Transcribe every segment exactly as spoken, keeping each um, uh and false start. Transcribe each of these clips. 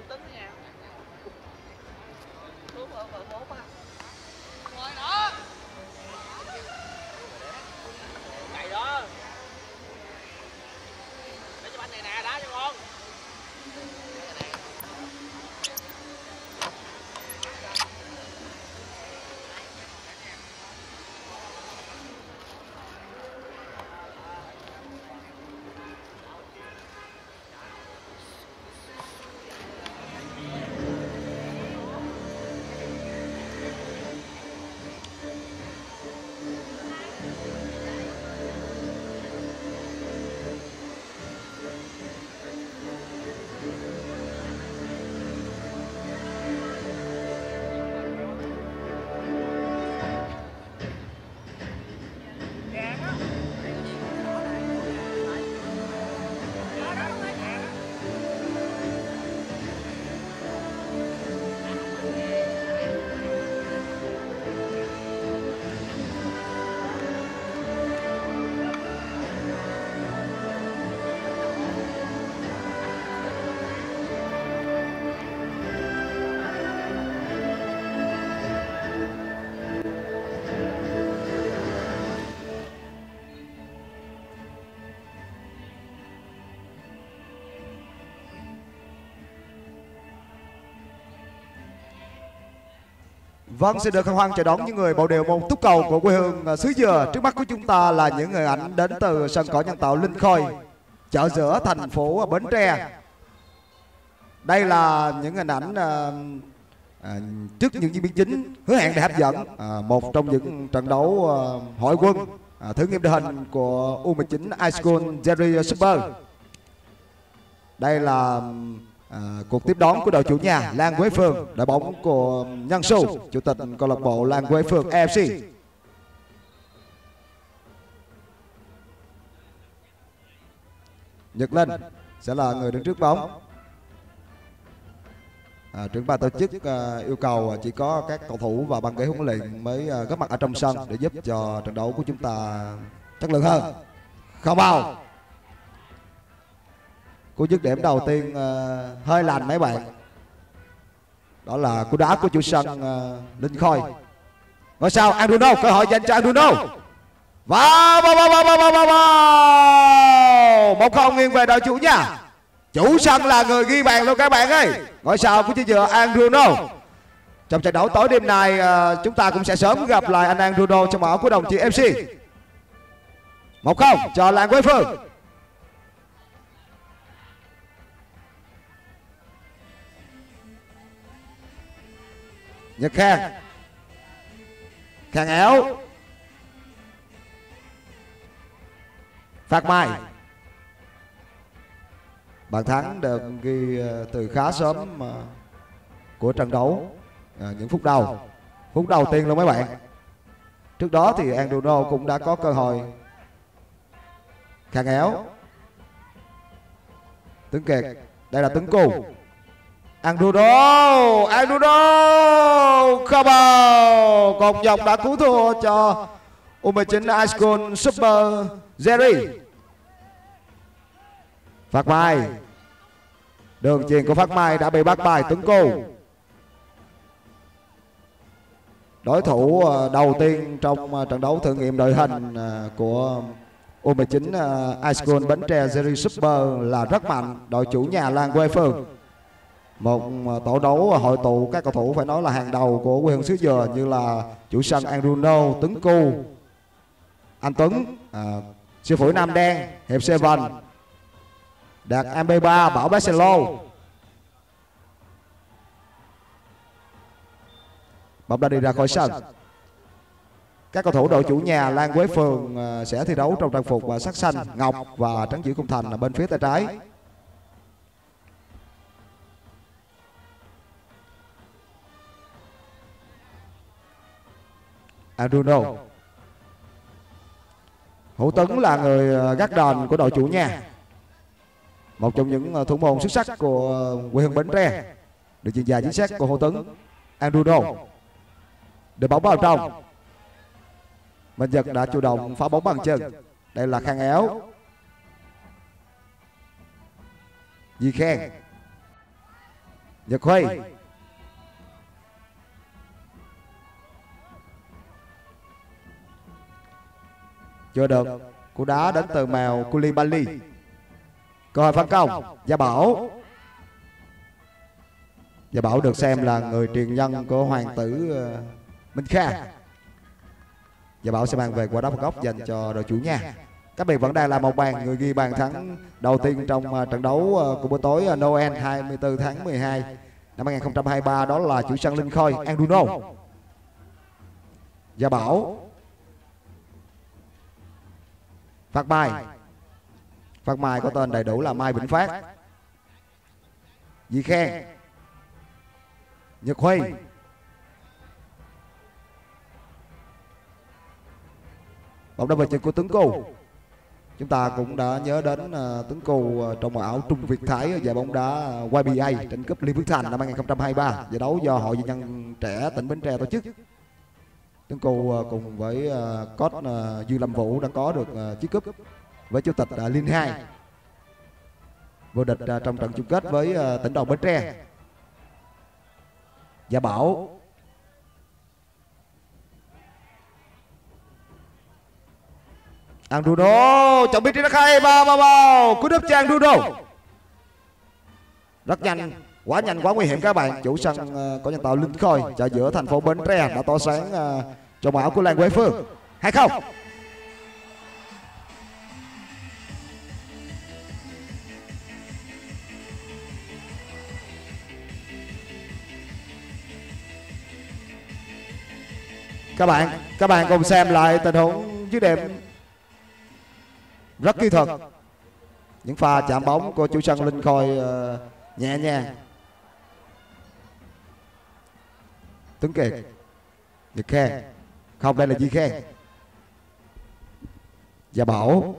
Vâng, xin được hân hoan chào đón những người bầu đều môn túc cầu của quê hương xứ Dừa. Trước mắt của chúng ta là những người ảnh đến từ sân cỏ nhân tạo Linh Khôi, chợ giữa thành phố Bến Tre. Đây là những hình ảnh à, à, trước những diễn biến chính hứa hẹn để hấp dẫn. À, một trong những trận đấu à, hội quân à, thử nghiệm đội hình của U mười chín Ice School Jerry Super. Đây là À, cuộc tiếp đón của đội chủ nhà Lan Quế Phương, đội bóng của Nhân Xu, chủ tịch câu lạc bộ Lan Quế Phương ép xê. Nhật Linh sẽ là người đứng trước bóng. À, trưởng ban tổ chức à, yêu cầu chỉ có các cầu thủ và ban ghế huấn luyện mới à, góp mặt ở trong sân để giúp cho trận đấu của chúng ta chất lượng hơn. Không vào. Cú dứt điểm đầu tiên uh, hơi lành mấy bạn. Đó là cú đá của chủ sân uh, Linh Khôi. Ngôi sao Andruno, cơ hội dành cho Andruno. Vào vào vào vào vào vào vào. Một không nghiêng về đội chủ nhà. Chủ sân là người ghi bàn luôn các bạn ơi. Ngôi sao của chiếc dừa Andruno. Trong trận đấu tối đêm này uh, chúng ta cũng sẽ sớm gặp lại anh Andruno trong áo của đồng chí ép xê. Một không cho Lan Quế Phương. Nhật Khang, Khang Éo, Phát Mai. Bàn thắng được ghi từ khá sớm của trận đấu, à, những phút đầu, phút đầu tiên luôn mấy bạn. Trước đó thì Andruno cũng đã có cơ hội. Khang Éo, Tuấn Kiệt, đây là Tuấn Cù. Andruno, Andruno không vào. Còn dòng đã cứu thua cho U mười chín Ice School Super Jerry. Phát Mai, đường chuyền của Phát Mai đã bị bắt bài Tuấn Cù. Đối thủ đầu tiên trong trận đấu thử nghiệm đội hình của U mười chín Ice School Bến Tre Jerry Super là rất mạnh, đội chủ nhà Lan Quế Phương. Một tổ đấu hội tụ các cầu thủ phải nói là hàng đầu của quê hương xứ Dừa, như là chủ sân Andruno, Tuấn Cù, anh Tuấn, à, Sư Phủi Nam Đen, Hiệp Seven, Đạt em bê ba, Bảo Barcelo. Bóng đã đi ra khỏi sân. Các cầu thủ đội chủ nhà Lan Quế Phương sẽ thi đấu trong trang phục sắc xanh, ngọc và trắng chữ khung thành ở bên phía tay trái. Andruno. Hữu Tấn là người gác đòn của đội chủ nhà, một trong những thủ môn xuất sắc của quê hương Bến Tre, được chuyên gia chính xác của Hữu Tấn. Andruno đưa bóng vào trong. Minh Nhật đã chủ động phá bóng bằng chân. Đây là Khang Éo, Di Khen, Nhật Huy. Chưa được. Cú đá đến từ mèo Koulibaly. Cơ hội phản công. Gia Bảo. Gia Bảo được xem là người truyền nhân của hoàng tử uh, Minh Kha. Gia Bảo sẽ mang về quả đá phạt góc dành cho đội chủ nhà. Các bạn vẫn đang là một bàn. Người ghi bàn thắng đầu tiên trong uh, trận đấu uh, của buổi tối uh, Noel hai mươi tư tháng mười hai năm hai nghìn không trăm hai mươi ba, đó là chủ sân Linh Khôi Anduno. Gia Bảo. Phát Mai. Phát Mai có tên đầy đủ là Mai Vĩnh Phát. Di Khen. Nhật Huy. Bóng đá về chân của Tuấn Cù. Chúng ta cũng đã nhớ đến uh, Tuấn Cù uh, trong màu áo Trung Việt Thái ở giải bóng đá uh, Y B A tranh cúp Liên Phước Thành năm hai nghìn không trăm hai mươi ba, giải đấu do Hội Doanh nhân trẻ tỉnh Bến Tre tổ chức. Tuấn Cù uh, cùng với uh, coach uh, Dư Lâm Vũ đã có được uh, chiếc cúp với chủ tịch uh, Liên hai, vô địch uh, trong trận chung kết với uh, tỉnh đoàn Bến Tre. Gia Bảo. Anduno chọn biết rất hay, bao bao bao cú đúp cho Anduno rất nhanh, quá nhanh quá nguy hiểm các bạn. Chủ sân uh, có nhân tạo Linh Khôi chợ giữa thành phố Bến Tre đã tỏ sáng uh, cho màu áo của Lan Quế Phương. Hay không? Các bạn, các bạn cùng xem lại tình huống dứt điểm rất kỹ thuật. Những pha chạm bóng của chủ sân Linh Khôi uh, nhẹ nhàng. Tuấn Kiệt. Nhật Khen. Không, đây là Di Khen. Gia Bảo.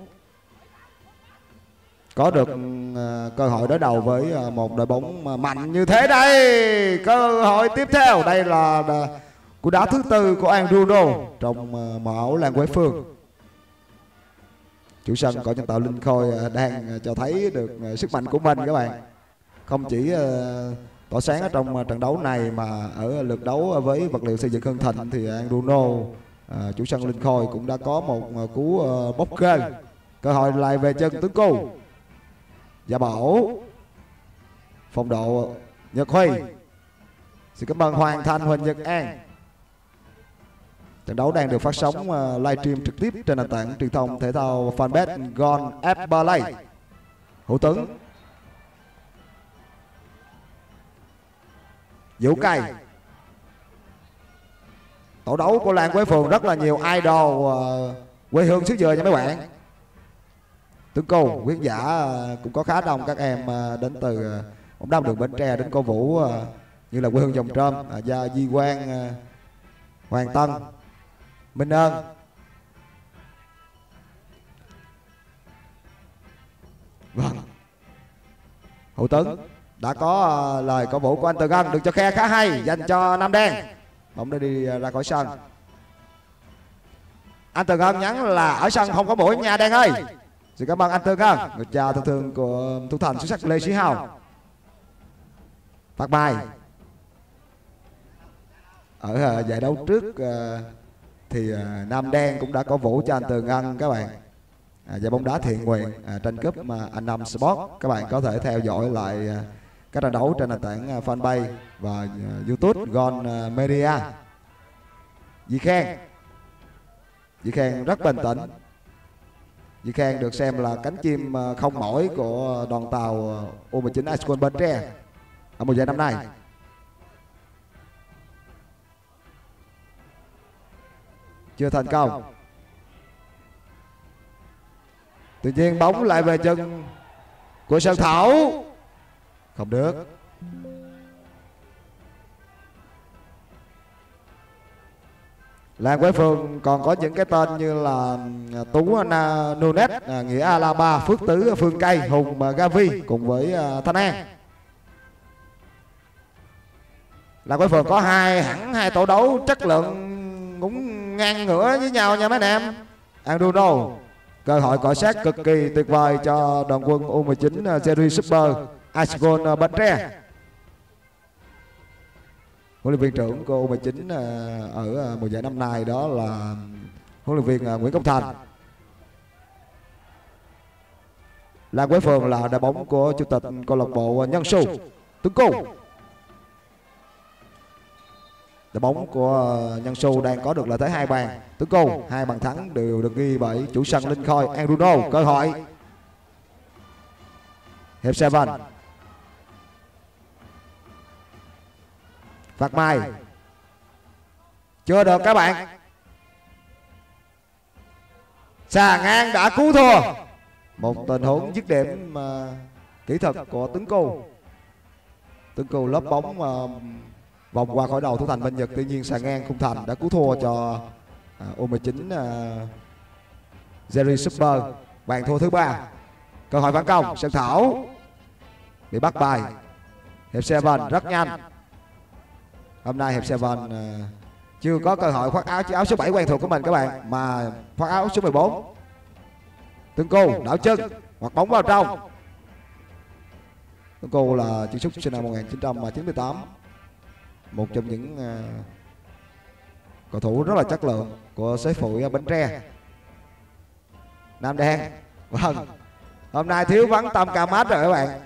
Có được uh, cơ hội đối đầu với uh, một đội bóng mạnh như thế đây. Cơ hội tiếp theo. Đây là uh, cú đá thứ tư của Anduno trong uh, màu áo Lan Quế Phương. Chủ sân có nhân tạo Linh Khôi uh, đang uh, cho thấy được uh, sức mạnh của mình các bạn. Không chỉ uh, tỏ sáng ở trong uh, trận đấu này mà ở lượt đấu với vật liệu xây dựng Hưng Thịnh thì Anduno, uh, chủ sân Linh Khôi cũng đã có một uh, cú uh, bóc kê. Cơ hội lại về chân Tuấn Cù. Gia Bảo. Phong độ Nhật Huy. Xin cảm ơn Hoàng Thanh, Huỳnh Nhật An. Trận đấu đang được phát sóng uh, livestream trực tiếp trên nền tảng truyền thông thể thao fanpage Gone F Play. Hữu Tuấn. Vũ Cày. Tổ đấu của Lan Quế Phường rất là nhiều idol uh, quê hương xứ Dừa nha mấy bạn. Tuấn Cù, khán giả uh, cũng có khá đông các em uh, đến từ uh, bóng đá đường Bến Tre đến cổ vũ uh, như là quê hương Dòng Trơm, uh, Gia Di Quang, uh, Hoàng Tân, Minh Ơn. Vâng. Hữu Tuấn đã có uh, lời cổ vũ của anh Từ Ngân được cho khe khá hay dành cho Nam Đen. Bóng đã đi uh, ra khỏi sân. Anh Từ Ngân nhắn là ở sân không có mũi nha Đen ơi. Xin cảm ơn anh Từ Ngân, người cha thân thương của thủ thành xuất sắc Lê Sĩ Hào. Phát Bài. Ở uh, giải đấu trước uh, thì uh, Nam Đen cũng đã cổ vũ cho anh Từ Ngân các bạn. À, giải bóng đá thiện nguyện à, tranh cúp mà anh Năm Sport. Các bạn có thể theo dõi lại à, các trận đấu trên nền tảng à, fanpage và à, YouTube Gone à, Media. Di Khen. Di Khen rất bình tĩnh. Di Khen được xem là cánh chim à, không mỏi của đoàn tàu à, U mười chín Ice Cream Bến Tre ở mùa giải năm nay. Chưa thành công. Tự nhiên bóng lại về chân của Sơn Thảo. Không được. Lan Quế Phương còn có những cái tên như là Tú Nunes, Nghĩa Alaba, Phước Tứ, Phương Cây, Hùng Gavi cùng với Thanh An. Lan Quế Phương có hai hẳn hai tổ đấu chất lượng cũng ngang ngửa với nhau nha mấy anh em. Anduno. Cơ hội cọ sát cực kỳ tuyệt vời cho đoàn quân U mười chín Series Super Ice Cream Bến Tre. Huấn luyện viên trưởng của U mười chín ở mùa giải năm nay đó là huấn luyện viên Nguyễn Công Thành. Lan Quế Phường là đội bóng của chủ tịch câu lạc bộ Nhân Xu Tuấn Cô. Đội bóng của Nhân Xu đang có được lợi thế hai bàn. Tuấn Cô hai bàn thắng đều được ghi bởi chủ sân Linh Khôi Enruno. Cơ hội hiệp Seven. Phạt Mai chưa được các bạn. Xà ngang đã cứu thua. Một tình huống dứt điểm uh, kỹ thuật của Tuấn Cô. Tuấn Cô lớp bóng uh, vòng qua khỏi đầu thủ thành bên Nhật, tuy nhiên xà ngang không thành, đã cứu thua cho uh, U mười chín uh, Jerry Super. Bàn thua thứ ba. Cơ hội phản công. Sơn Thảo bị bắt bài. Hiệp Seven rất nhanh. Hôm nay hiệp Seven uh, chưa có cơ hội khoác áo chiếc áo số bảy quen thuộc của mình các bạn, mà khoác áo số mười bốn. Tuấn Cô đảo chân hoặc bóng vào trong. Tuấn Cô là chân sút sinh năm một nghìn chín trăm chín mươi tám, một trong những uh, cầu thủ rất là chất lượng của xứ Phụi Bến Tre. Nam Đen, vâng, hôm nay thiếu vắng Tâm Ca Mát rồi các bạn.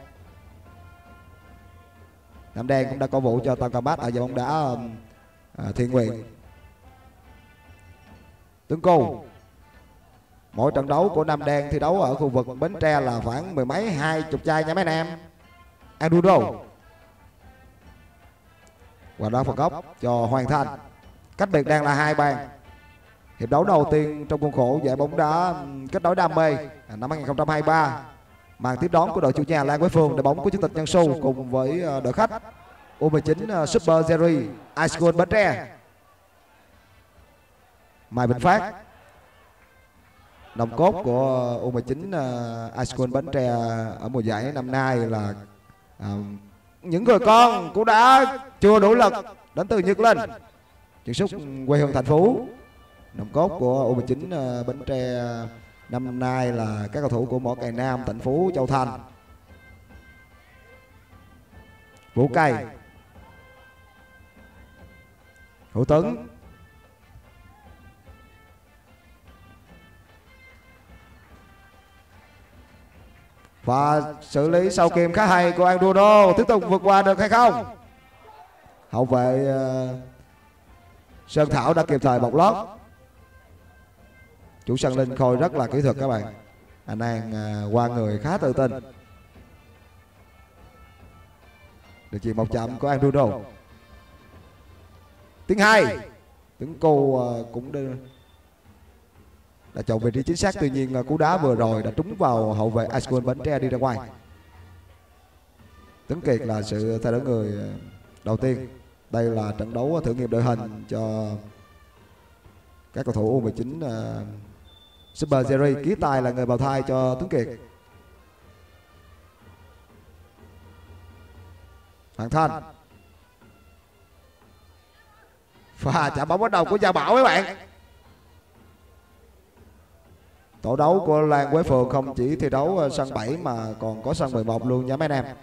Nam Đen cũng đã cổ vũ cho Tâm Ca Mát ở giải bóng đá uh, thiện nguyện. Tuấn Cô, mỗi trận đấu của Nam Đen thi đấu ở khu vực Bến Tre là khoảng mười mấy hai chục chai nha mấy anh em. Enduro và đá phạt góc cho Hoàng Thanh. Cách biệt đang là hai bàn. Hiệp đấu đầu tiên trong khuôn khổ giải bóng đá kết nối đam mê năm hai nghìn không trăm hai mươi ba. Màn tiếp đón của đội chủ nhà Lan Quế Phường, đội bóng của chủ tịch Nhân Xu cùng với đội khách U mười chín Super Jerry Ice School Bến Tre. Mai Bình Phát, nòng cốt của U mười chín uh, Ice School Bến Tre ở mùa giải năm nay là uh, những người con cũng đã chưa đủ lực đến từ Nhật Linh, chân sút quê hương thành phố. Nòng cốt của U mười chín uh, Bến Tre năm nay là các cầu thủ của Mỏ Cày Nam, thành phố Châu Thành. Vũ Cây, Hữu Tuấn, và xử lý sau kìm khá hay của Anduro. Tiếp tục vượt qua được hay không? Hậu vệ uh, Sơn Thảo đã kịp thời bọc lót. Chủ sân Linh Khôi rất là kỹ thuật các bạn. Anh An uh, qua người khá tự tin. Được chuyền một chạm của Anduro. Tiếng hai. Tuấn Cô uh, cũng đưa đã chọn vị trí chính xác, tuy nhiên cú đá vừa rồi đã trúng vào hậu vệ Ice School Bến Tre đi ra ngoài. Tuấn Kiệt là sự thay đổi người đầu tiên. Đây là trận đấu thử nghiệm đội hình cho các cầu thủ U mười chín uh, Super Jerry. Ký tài là người bào thai cho Tuấn Kiệt. Hoàng Thanh, và chạm bóng bắt đầu của Gia Bảo các bạn. Tổ đấu của Lan Quế Phường không chỉ thi đấu sân bảy mà còn có sân mười một luôn nha mấy anh em.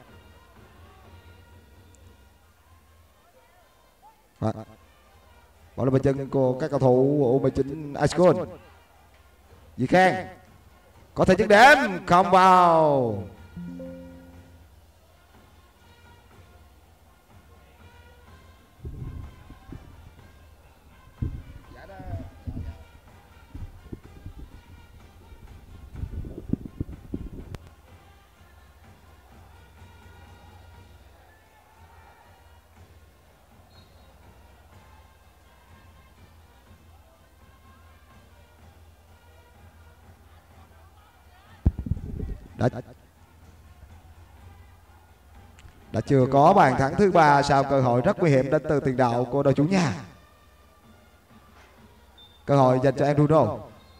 Bỏ lên bên chân của các cầu thủ U mười chín Ice School. Di Khang có thể dứt điểm không vào. Đã, đã chưa có bàn thắng thứ ba sau cơ hội rất nguy hiểm đến từ tiền đạo của đội chủ nhà. Cơ hội dành cho Enruno.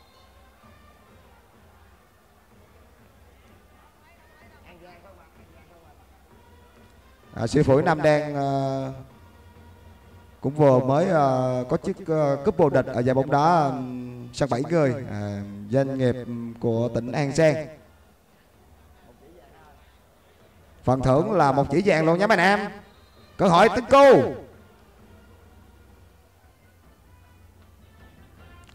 À, Sư Phủi Nam Đen uh, cũng vừa mới uh, có chiếc uh, cúp vô địch ở giải bóng đá um, sân bảy người uh, doanh nghiệp của tỉnh An Giang. Phần thưởng là một chỉ vàng luôn nhé mấy anh em. Cơ hội Tuấn Cô.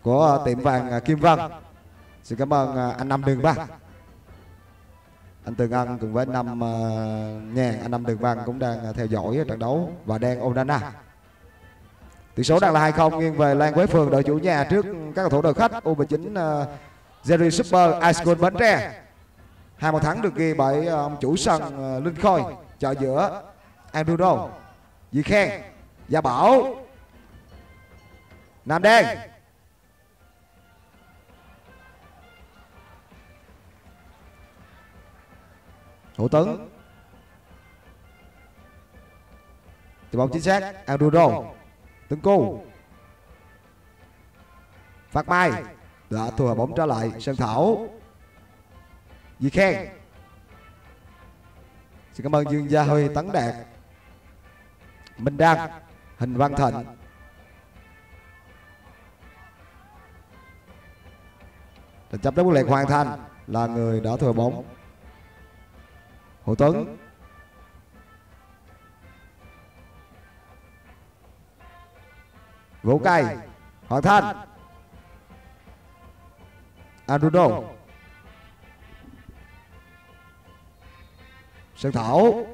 của tiệm vàng Kim Vân. Xin cảm ơn anh Năm Đường Văn, anh Tường Ân cùng với anh Năm Nhàn, anh Năm Đường Văn cũng đang theo dõi trận đấu và đang Onana. Tỷ số đang là hai không nghiêng về Lan Quế Phường, đội chủ nhà trước các cầu thủ đội khách U mười chín uh, Jerry Super High School Bến Tre. Hai bàn thắng được ghi bởi ông chủ sân uh, Linh Khôi, chợ giữa Andrew Di Khen, Gia Bảo, Nam Đen. Hữu Tấn, thì bóng chính xác Andrew Tấn Cu, Phát Mai đã thua bóng trở lại Sơn Thảo, Di Khen. Xin cảm ơn Dương Gia Huy, Tấn Đạt, Minh Đăng, Hình Văn Thịnh. Trận chấp đấu quyết liệt Hoàng Thành là người đã thua bóng. Hồ Tuấn, Vũ Cây, Hoàng Thanh, Arudo, Sơn Thảo.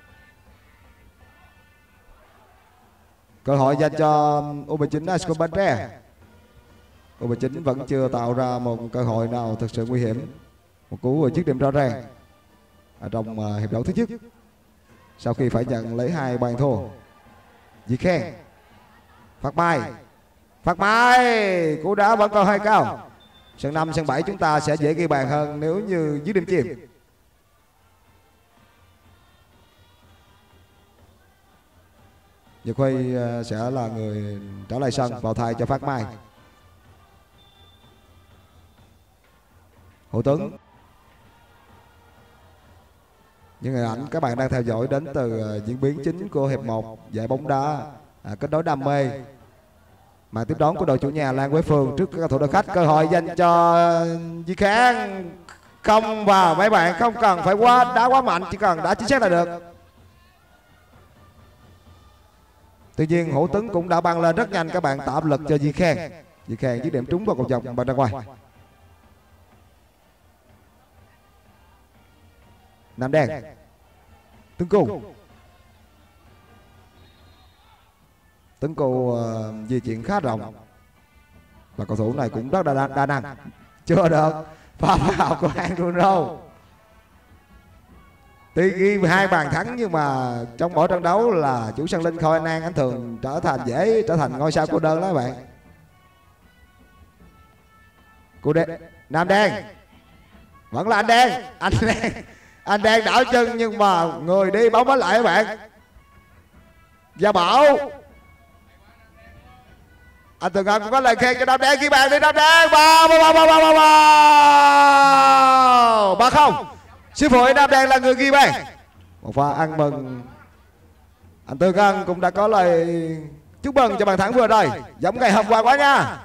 Cơ hội dành cho U mười chín High School Bến Tre. U mười chín vẫn chưa tạo ra một cơ hội nào thực sự nguy hiểm. Một cú dứt điểm rõ ràng ở trong hiệp đấu thứ nhất sau khi phải nhận lấy hai bàn thua. Di Khen, Phát Mai, Phát Mai, cú đá vẫn còn hơi cao. Sân năm, sân bảy chúng ta sẽ dễ ghi bàn hơn nếu như dứt điểm chìm. Nhật Huy sẽ là người trở lại sân vào thay cho Phát Mai. Hữu Tuấn. Những hình ảnh các bạn đang theo dõi đến từ diễn biến chính của hiệp một giải bóng đá à, kết nối đam mê. Màn tiếp đón của đội chủ nhà Lan Quế Phường trước các cầu thủ đội khách. Cơ hội dành cho Di Khang, không vào. Mấy bạn không cần phải quá đá quá mạnh, chỉ cần đá chính xác là được. Tuy nhiên Hữu Tuấn cũng đã băng lên rất nhanh, các bạn tạo áp lực cho Di Khang. Di Khang dứt điểm trúng vào cột dọc bên ra ngoài. Nam Đen, Tuấn Cu, Tuấn Cu uh, di chuyển khá rộng và cầu thủ này cũng rất đa, đa năng. Chưa được pha vào của Andrew. Tuy ghi hai bàn thắng nhưng mà trong mỗi trận đấu là chủ sân Linh Khôi An An anh thường trở thành dễ trở thành ngôi sao cô đơn đó các bạn. Cô đen, Nam Đen, vẫn là anh Đen, anh Đen. Anh đang đảo chân nhưng mà người đi bóng mới lại các bạn. Gia Bảo, anh Tường Ân cũng có lời khen cho Nam Đen. Ghi bàn đi Nam Đen. Ba ba ba ba ba ba ba không. Sư phụ Nam Đen là người ghi bàn. Một pha ăn mừng. Anh Tường Ân cũng đã có lời chúc mừng cho bàn thắng vừa rồi, giống ngày hôm qua quá nha.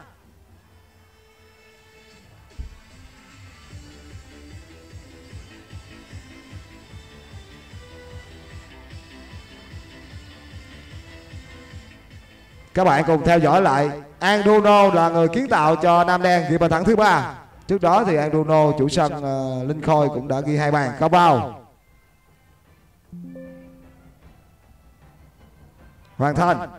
Các bạn cùng theo dõi lại. Andrew là người kiến tạo cho Nam Đen ghi bàn thắng thứ ba. Trước đó thì Andrew chủ sân uh, Linh Khôi cũng đã ghi hai bàn không vào. Hoàng Thanh,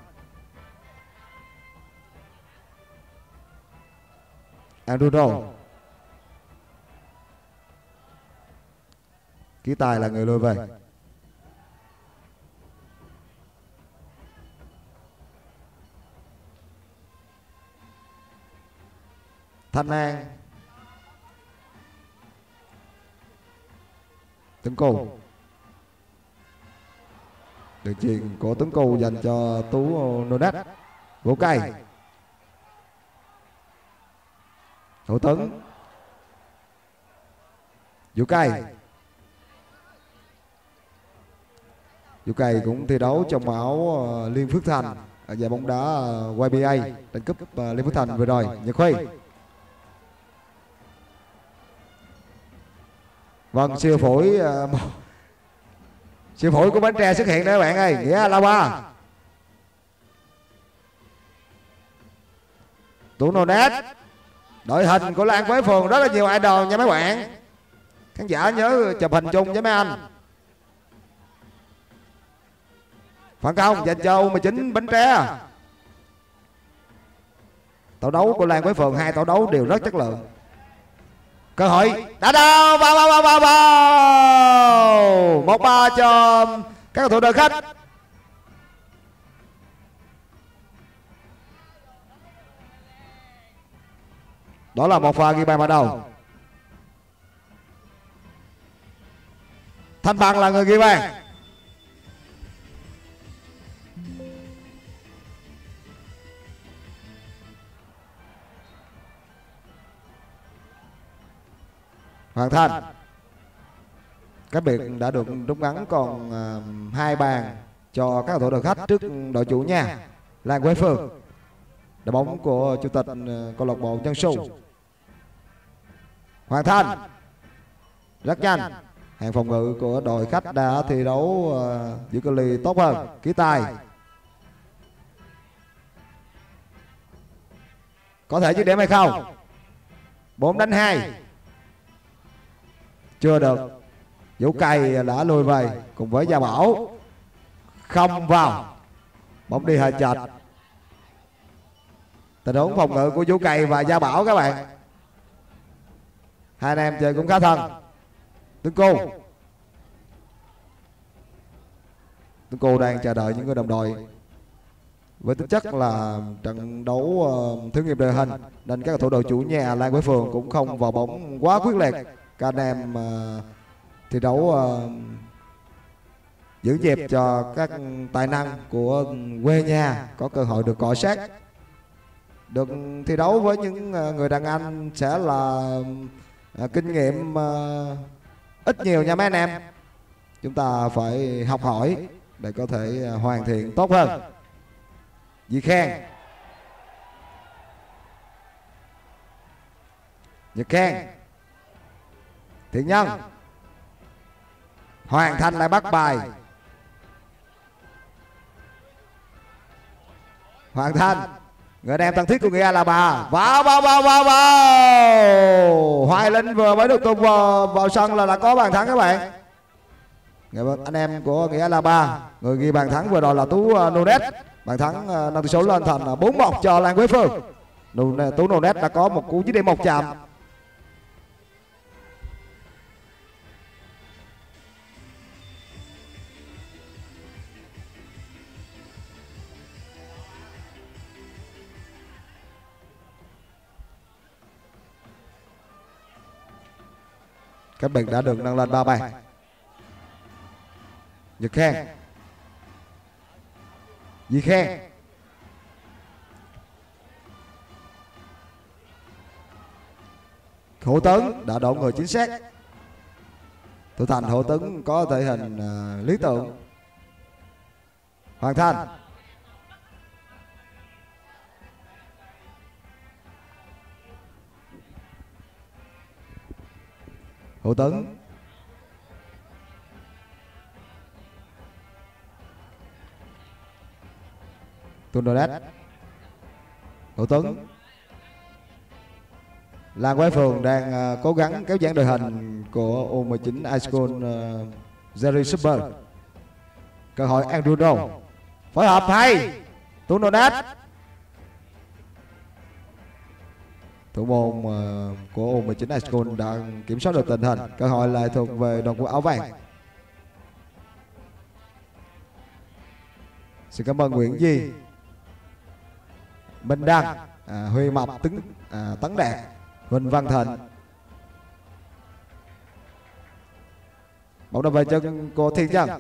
Andrew, Ký Tài là người lùi về. Thanh An, Tuấn Cu. Đường chuyền của Tuấn Cu dành cho Tú Nonet. Vũ Cây, Hữu Tuấn, Vũ Cây. Vũ Cây cũng thi đấu trong áo Liên Phước Thành ở giải bóng đá Y B A tranh cúp Liên Phước Thành vừa rồi. Nhật Huy. Vâng, siêu phổi uh, siêu phổi của Bến Tre xuất hiện đấy các bạn ơi, Nghĩa La Ba. Tú Nonet, Đội hình của Lan Quế Phường rất là nhiều idol nha mấy bạn. Khán giả nhớ chụp hình chung với mấy anh. Phản công dành cho U mười chín Bến Tre. Tổ đấu của Lan Quế Phường, hai tổ đấu đều rất chất lượng. Cơ hội đã đâu, vào vào vào vào vào một ba cho các cầu thủ đội khách. Đó là một pha ghi bàn bắt đầu. Thanh Bằng là người ghi bàn. Hoàng Thanh. Các biệt đã được rút ngắn còn uh, hai bàn cho các cầu thủ đội khách trước đội chủ nhà Lan Quế Phường. Đội bóng của chủ tịch uh, câu lạc bộ Nhân Xu. Hoàng Thanh rất nhanh. Hàng phòng ngự của đội khách đã thi đấu uh, giữ cự ly tốt hơn. Ký tài có thể dứt điểm hay không? Bốn đánh hai. Chưa được. Vũ Cày đã lùi về cùng với Gia Bảo. Không vào. Bóng đi hơi chệch. Tình huống phòng ngự của Vũ Cày và Gia Bảo các bạn. Hai anh em chơi cũng khá thân. Tuấn Cô. Tuấn Cô đang chờ đợi những người đồng đội. Với tính chất là trận đấu uh, thử nghiệm đội hình nên các cầu thủ đội chủ nhà Lan Quế Phường cũng không vào bóng quá quyết liệt. Các anh em uh, thi đấu uh, giữ nhịp cho các tài năng của quê nhà có cơ hội được cọ sát. Được thi đấu với những uh, người đàn anh sẽ là uh, kinh nghiệm uh, ít nhiều nha mấy anh em. Chúng ta phải học hỏi để có thể uh, hoàn thiện tốt hơn. Di Khang. Nhật Khang. Thiện Nhân. Hoàng Thanh lại bắt bài. Hoàng Thanh, người anh em thân thiết của người là bà. Vào vào vào vào vào. Hoài Linh vừa mới được tung vào, vào sân là đã có bàn thắng các bạn. Người anh em của nghĩa là ba. Người ghi bàn thắng vừa rồi là Tú uh, Nunes. Bàn thắng uh, nâng tỷ số lên thành bốn một cho Lan Quế Phường. Tú Nunes đã có một cú dứt điểm một chạm. Các bạn đã được nâng lên ba bàn. Nhật Khang. Di Khang. Hữu Tấn đã đổ người chính xác. Thủ thành Hữu Tấn có thể hình uh, lý tưởng. Hoàng Thanh. Hữu Tấn. Tundonet. Hữu Tấn. Lan Quế Phường đang uh, cố gắng kéo giãn đội hình của U mười chín High School uh, Jerry Super. Cơ hội Andrew. Phối hợp hay. Tundonet. Thủ môn uh, của U mười chín High School đã kiểm soát được tình hình. Cơ hội lại thuộc về đội quân áo vàng. Xin cảm ơn Nguyễn Di, Minh Đăng, à, Huy Mập, Tấn, à, Tấn Đạt, Huỳnh Văn Thịnh. Bóng đá về chân của Thiên Nhân.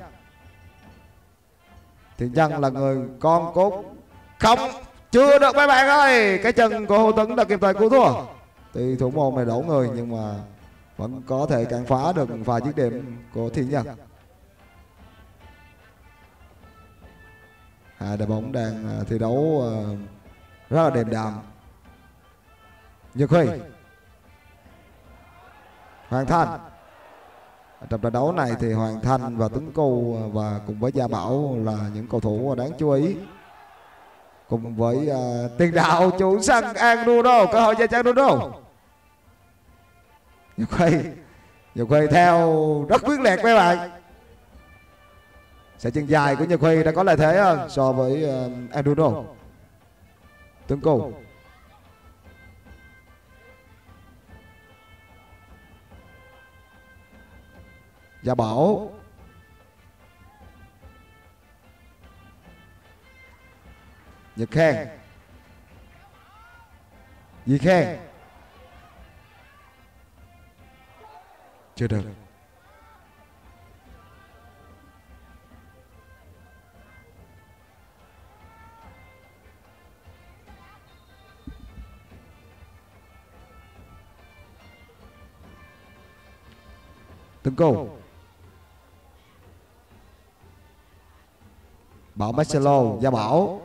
Thiên Nhân là người con cốt. Không, chưa được mấy bạn ơi. Cái chân của Hồ Tấn đã kịp thời cứu thua. Tuy thủ môn này đổ người nhưng mà vẫn có thể cản phá được vài chiếc điểm của Thiên Nhân. Hai đội bóng đang thi đấu rất là đềm đạm. Nhật Huy. Hoàng Thanh. Trong trận đấu này thì Hoàng Thanh và Tuấn Cô và cùng với Gia Bảo là những cầu thủ đáng chú ý cùng với uh, tiền đạo chủ sân Angruno, cơ hội dành cho Angruno. Nhật Huy, Nhật Huy theo rất quyết liệt mấy bạn. Sẽ chân dài của Nhật Huy đã có lợi thế hơn so với uh, Angruno. Tuấn Cù. Gia Bảo. Nhật Khang. Di Khang. Chưa được. Tuấn Cù. Bảo Marcelo. Gia Bảo.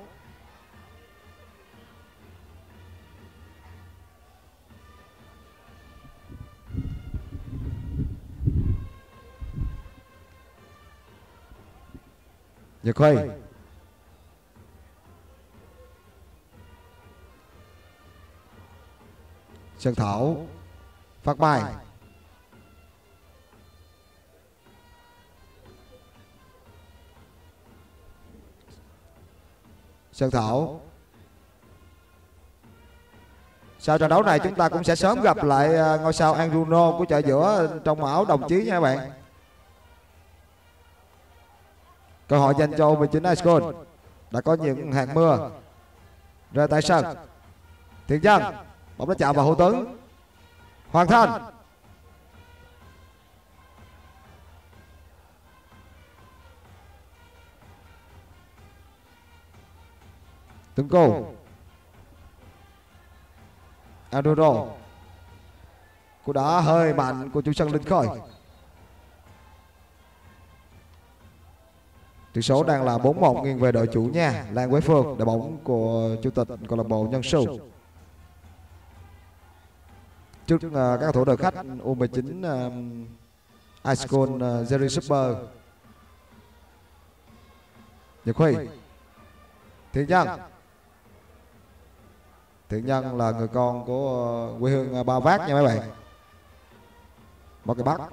Nhật Huy. Sơn Thảo. Phát Mai. Sơn Thảo. Sau trận đấu này chúng ta cũng sẽ sớm gặp lại ngôi sao Angruno của chợ giữa trong áo đồng chí nha các bạn. Cơ hội dành cho u mười chín High School. Đã có những hạt mưa rơi tại sân. Thiện Nhân. Bóng đã chạm vào Hữu Tuấn. Hoàng Thanh. Tuấn Cù. Angruno. Cú đá hơi mạnh của chủ sân Linh Khôi. Tỷ số đang là bốn một nghiêng về đội chủ nhà Lan Quế Phương, đội bóng của chủ tịch câu lạc bộ Nhân Xu. Trước uh, các cầu thủ đội khách u mười chín uh, High School uh, Jerry Super. Nhật Huy. Thiện Nhân. Thiện Nhân là người con của uh, quê hương uh, Ba Vác nha mấy bạn. Một cái bắt.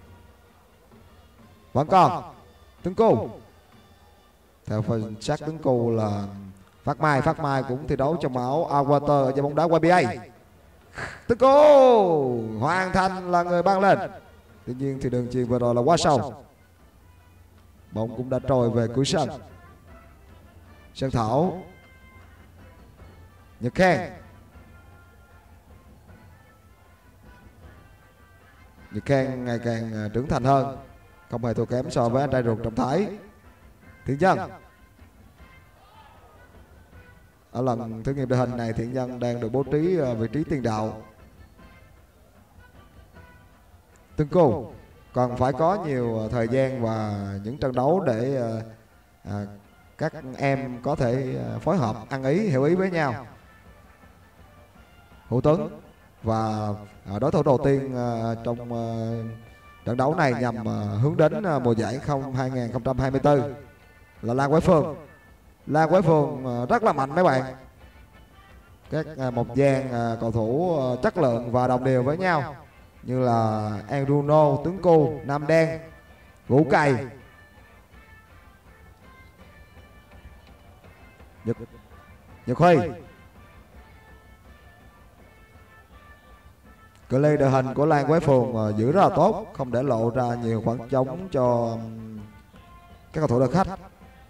Vẫn còn. Tuấn Cù. Theo phần sát Tuấn Cù là Phát Mai. Phát Mai cũng thi đấu trong áo Awater ở giải bóng đá Y B A. Tuấn Cù. Hoàng Thành là người ban lên. Tuy nhiên thì đường chuyền vừa rồi là quá sâu. Bóng cũng đã trôi về cuối sân. Sơn Thảo. Nhật Khang. Nhật Khang ngày càng trưởng thành hơn, không hề thua kém so với anh trai ruột Trọng Thái. Thiện Nhân. Ở lần thử nghiệm đội hình này, Thiện Nhân đang được bố trí vị trí tiền đạo. Tuấn Cù còn phải có nhiều thời gian và những trận đấu để à, các em có thể phối hợp, ăn ý, hiểu ý với nhau. Hữu Tuấn và đối thủ đầu tiên trong trận đấu này nhằm hướng đến mùa giải hai không hai tư là Lan Quế Phương. Lan Quế Phương rất là mạnh mấy bạn. Các một dàn cầu thủ chất lượng và đồng đều với nhau như là Angruno, Tuấn Cù, Nam Đen, Vũ Cày. Nhật, Nhật Huy. Cự ly đội hình của Lan Quế Phường giữ rất là tốt, không để lộ ra nhiều khoảng trống cho các cầu thủ đội khách.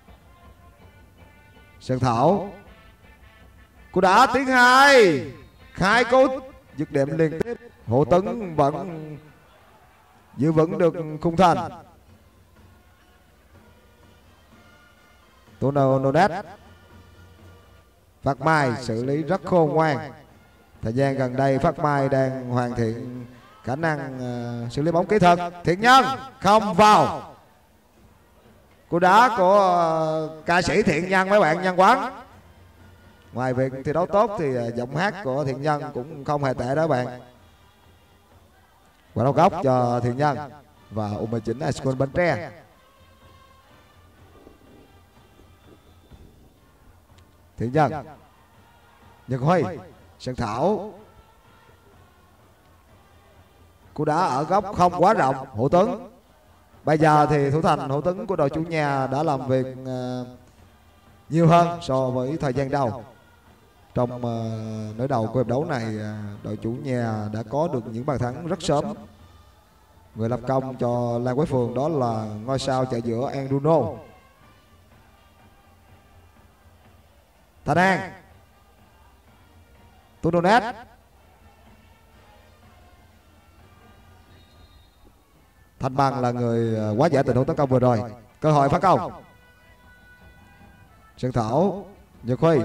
Sơn Thảo. Cú đá tiếng hai. Khai cú dứt điểm liên tiếp. Hữu Tấn vẫn giữ vững được khung thành. Tono Nodet. Phát Mai xử lý rất khôn ngoan. Thời gian gần đây Phát Mai đang hoàn thiện khả năng uh, xử lý bóng kỹ thuật. Thiện Nhân không vào. Cú đá của uh, ca sĩ Thiện Nhân mấy bạn Nhân Quán. Ngoài việc thi đấu tốt thì uh, giọng hát của Thiện Nhân cũng không hề tệ đó bạn. Quả đầu góc cho Thiện Nhân và u mười chín High School Bến Tre. Thiện Nhân, Nhật Huy, Sơn Thảo. Cú đá ở góc không quá rộng, Hữu Tuấn. Bây giờ thì thủ thành Hữu Tuấn của đội chủ nhà đã làm việc uh, nhiều hơn so với thời gian đầu. Trong uh, nửa đầu của hiệp đấu này, uh, đội chủ nhà đã có được những bàn thắng rất sớm. Người lập công cho Lan Quế Phường đó là ngôi sao chạy giữa Enduno. Thanh An, Tunonet, Thanh Bằng là người quá giải tình huống tấn công vừa rồi. Cơ hội phá công. Sơn Thảo, Nhật Huy,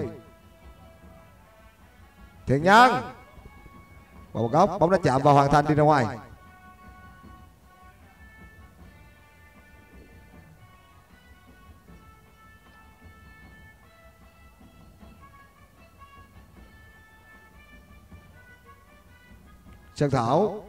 Thiện Nhân. Vào một góc, bóng đã chạm vào Hoàng Thanh đi ra ngoài. Sơn Thảo,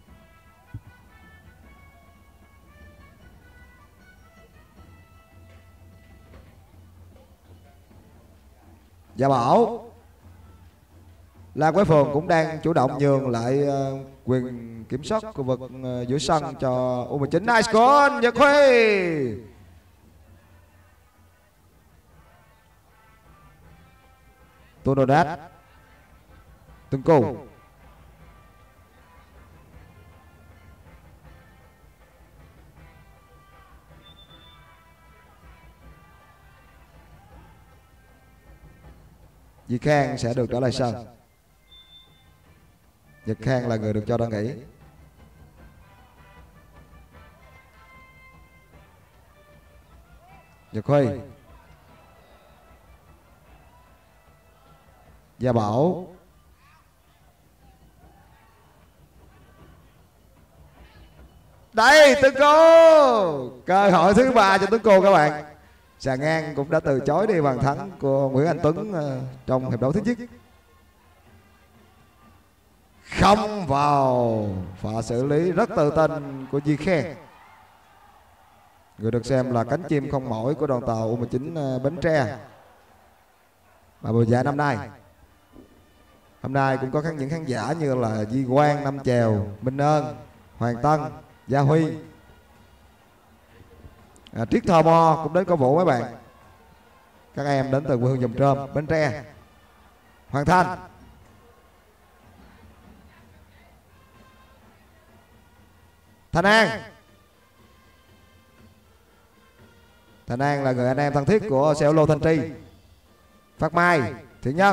Gia Bảo. Lan Quế Phường cũng đang chủ động nhường lại uh, quyền kiểm soát khu vực uh, giữa sân cho U mười chín. Nice goal, Nhật Huy. Tunodat, Tuấn Cù. Di Khang sẽ được trở lại sân. Nhật Khang là người được cho đã nghỉ. Nhật Huy, Gia Bảo. Đây, Tuấn Cô. Cơ hội thứ ba cho Tuấn Cô các bạn. Xà ngang cũng đã từ chối đi bàn thắng của Nguyễn Anh Tuấn uh, trong hiệp đấu thứ nhất. Không vào. Pha xử lý rất tự tin của Di Khe, người được xem là cánh chim không mỏi của đoàn tàu U mười chín uh, Bến Tre. Và mùa giải năm nay Hôm nay cũng có những khán giả như là Di Quang, Năm Chèo, Minh Ơn, Hoàng Tân, Gia Huy, À, Triết Thò Mò cũng đến cổ vũ mấy bạn. Các em đến từ quê hương Dòng Trơm, Bến Tre. Hoàng Thanh, Thanh An. Thanh An là người anh em thân thiết của xe ô lô Thanh Tri. Phát Mai, Thiện Nhân,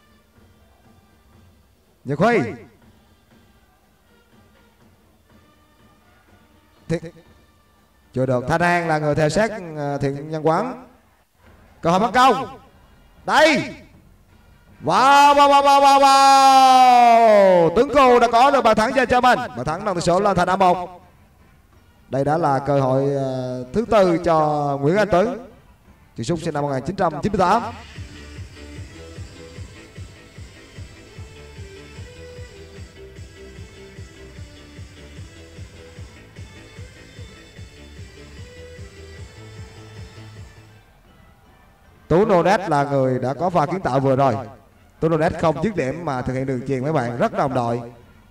Nhật Huy, Thiện... chưa được. Thanh An là người theo sát Thiện Nhân Quán. Cơ hội bắt công. Đây. Wow, wow, wow, wow, wow, wow. Tuấn Cù đã có được bàn thắng cho cho mình. Bàn thắng nâng tỷ số lên thành A một. Đây đã là cơ hội uh, thứ tư cho Nguyễn Anh Tuấn, Chị Súc sinh năm một nghìn chín trăm chín mươi tám. Tú Nodet là người đã có pha kiến tạo vừa rồi. Tú Nodet không dứt điểm mà thực hiện đường chuyền mấy bạn, rất đồng đội.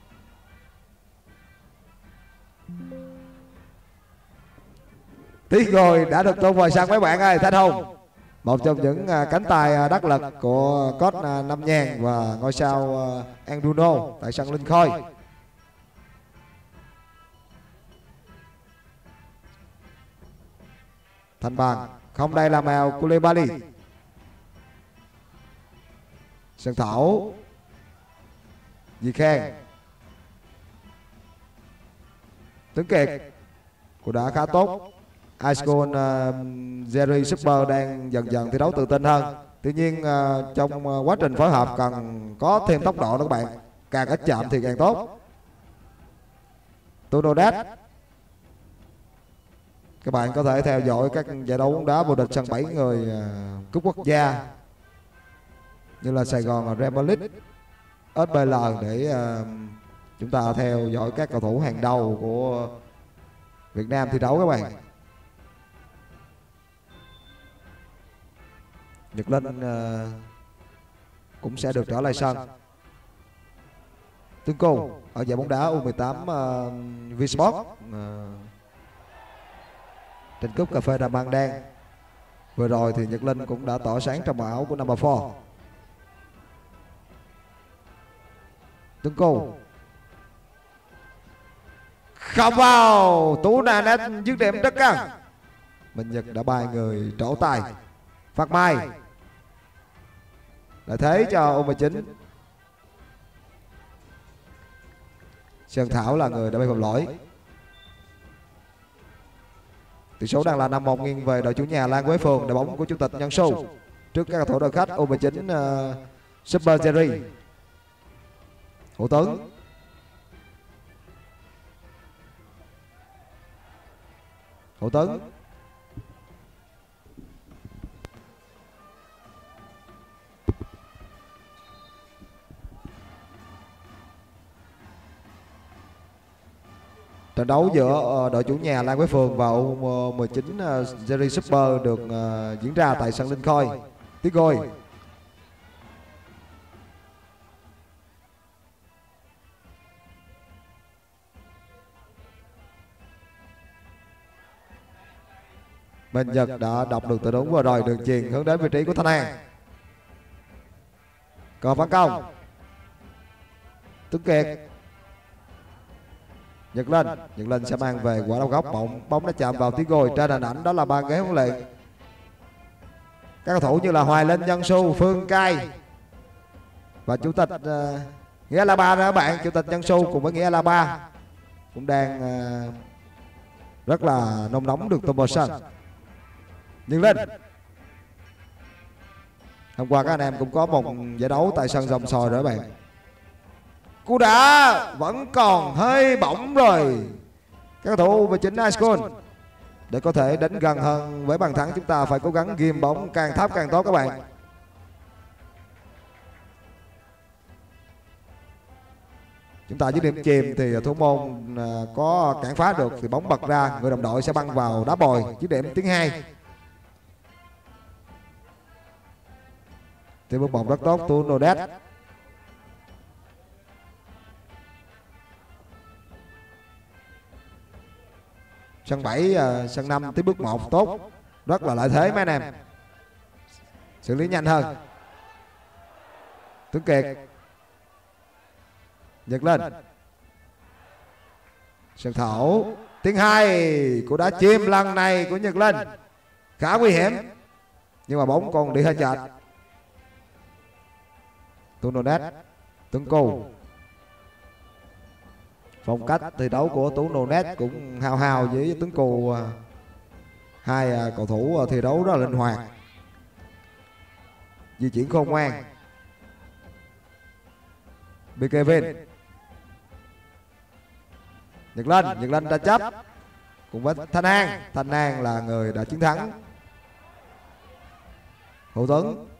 Tiếng rồi đã được tung vào sân mấy bạn ơi. Thanh Hùng, một trong những cánh tay đắc lực của coach Năm Nhàn và ngôi sao Enduno tại sân Linh Khôi. Thanh Bằng không, đây là mèo Koulibaly. Sơn Thảo, Di Khen, Tuấn Kiệt cũng đã khá tốt. Icon uh, Jerry Super đang dần dần thi đấu tự tin hơn. Tuy nhiên uh, trong uh, quá trình phối hợp cần có thêm tốc độ đó các bạn. Càng ít chạm thì càng tốt. Tunodet, các bạn có thể theo dõi các giải đấu bóng đá vô địch sân bảy người uh, cúp quốc gia như là Sài Gòn Premier League, ét bê lờ để uh, chúng ta theo dõi các cầu thủ hàng đầu của Việt Nam thi đấu các bạn. Nhật Linh uh, cũng sẽ được trở lại sân. Tương Cù ở giải bóng đá U mười tám uh, V-Sport uh, trên cúp cà phê Đà Mang Đen. Vừa rồi thì Nhật Linh cũng đã tỏ sáng trong màu áo của number four. Tương Cù không vào, Tú Nà đã dứt điểm rất căng. Minh Nhật đã bay người trổ tài. Phát Mai là thế cho U mười chín. Sơn Thảo là người đã bị phạm lỗi. Tỷ số đang là năm một nghiêng về đội chủ nhà Lan Quế Phường. Đội bóng của chủ tịch Nhân Xu trước các cầu thủ đội khách U mười chín uh, Super Series. Hữu Tuấn Hữu Tuấn trận đấu giữa đội chủ nhà Lan Quế Phường và U mười chín Series Super được uh, diễn ra tại sân Linh Khôi. Tiếng Gôi Minh Nhật đã đọc được tình huống vừa rồi, đường chuyền hướng đến vị trí của Thanh An. Còn phản công Tuấn Kiệt. Nhật Linh Nhật Linh sẽ mang về quả đau góc, bóng bóng đã chạm vào tiếng gồi trên hình ảnh đó là ban ghế huấn luyện. Các cầu thủ như là Hoài Linh, Nhân Xu, Phương Cai và chủ tịch uh, Nghĩa La Ba đó các bạn. Chủ tịch Nhân Xu cùng với Nghĩa La Ba cũng đang uh, rất là nôn nóng được tung vào sân. Nhật Linh hôm qua các anh em cũng có một giải đấu tại sân Dòng Sòi rồi các bạn. Cú đá vẫn còn hơi bỏng rồi. Các cầu thủ về chính High School để có thể đến gần hơn với bàn thắng, chúng ta phải cố gắng ghim bóng càng thấp càng tốt các bạn. Chúng ta dứt điểm chìm thì thủ môn có cản phá được thì bóng bật ra, người đồng đội sẽ băng vào đá bồi. Dứt điểm tiếng hai. Thì bước bóng rất tốt Tu Nodet. Sân bảy, uh, sân năm tiếp bước một tốt, rất là lợi thế mấy anh em. Xử lý nhanh hơn. Tuấn Kiệt. Nhật Linh. Sơn Thảo. Tiếng hai của đá chim lần này của Nhật Linh khá nguy hiểm, nhưng mà bóng còn đi hơi chệch. Tunonet. Tuấn Cù. Phong cách thi đấu của Tú Nonet cũng hao hao với Tuấn Cù. Hai cầu thủ thi đấu rất là linh hoạt, di chuyển khôn ngoan. Bị Kevin. Nhật Linh. Nhật Linh đã chấp cùng với Thanh An. Thanh An là người đã chiến thắng. Hữu Tuấn.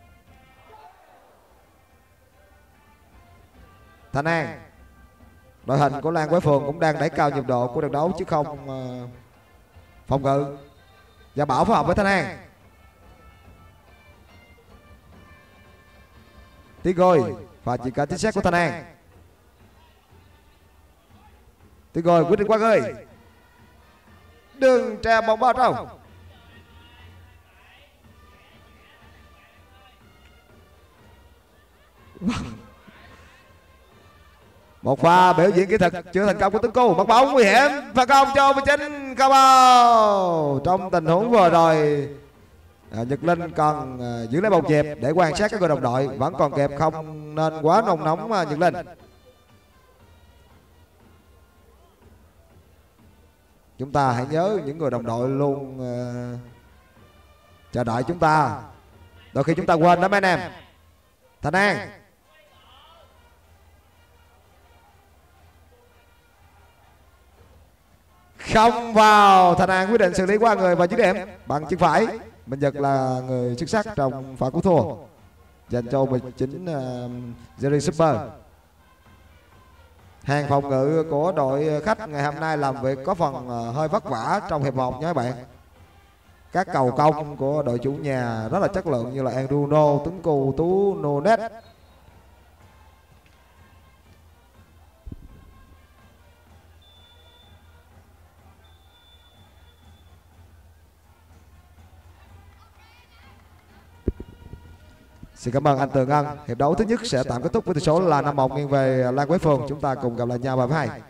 Thanh An. Đội hình của Lan Quế Phường cũng đang đẩy cao nhịp độ của trận đấu chứ không uh, phòng ngự. Và Bảo phối hợp với Thanh An. Tiếng Gôi và chỉ cả chính xác của Thanh An. Tiếng Gôi quyết định qua ơi. Đừng treo bóng vào trong. Một pha biểu diễn kỹ thuật chưa thành công của Tuấn Cù. Bắt bóng nguy hiểm, pha công cho mười chín không bao. Trong tình huống vừa rồi à, Nhật Linh còn à, giữ lấy một nhịp để quan sát các người đồng đội, vẫn còn kịp, không nên quá nôn nóng à, Nhật Linh. Chúng ta hãy nhớ những người đồng đội luôn à, chờ đợi chúng ta, đôi khi chúng ta quên đó mấy anh em. Thanh An. Không vào. Thanh An quyết định xử lý qua người và dứt điểm bằng chân phải. Minh Nhật là người xuất sắc trong pha cứu thua dành cho mười chín uh, Series Super. Hàng phòng ngự của đội khách ngày hôm nay làm việc có phần uh, hơi vất vả trong hiệp một nha các bạn. các cầu công của đội chủ nhà rất là chất lượng như là Enruno, Tuấn Cù, Tú Nonet. Xin cảm ơn anh Tường Ân. Hiệp đấu thứ nhất sẽ tạm kết thúc với tỷ số là năm một nghiêng về Lan Quế Phường. Chúng ta cùng gặp lại nhau vào với hai.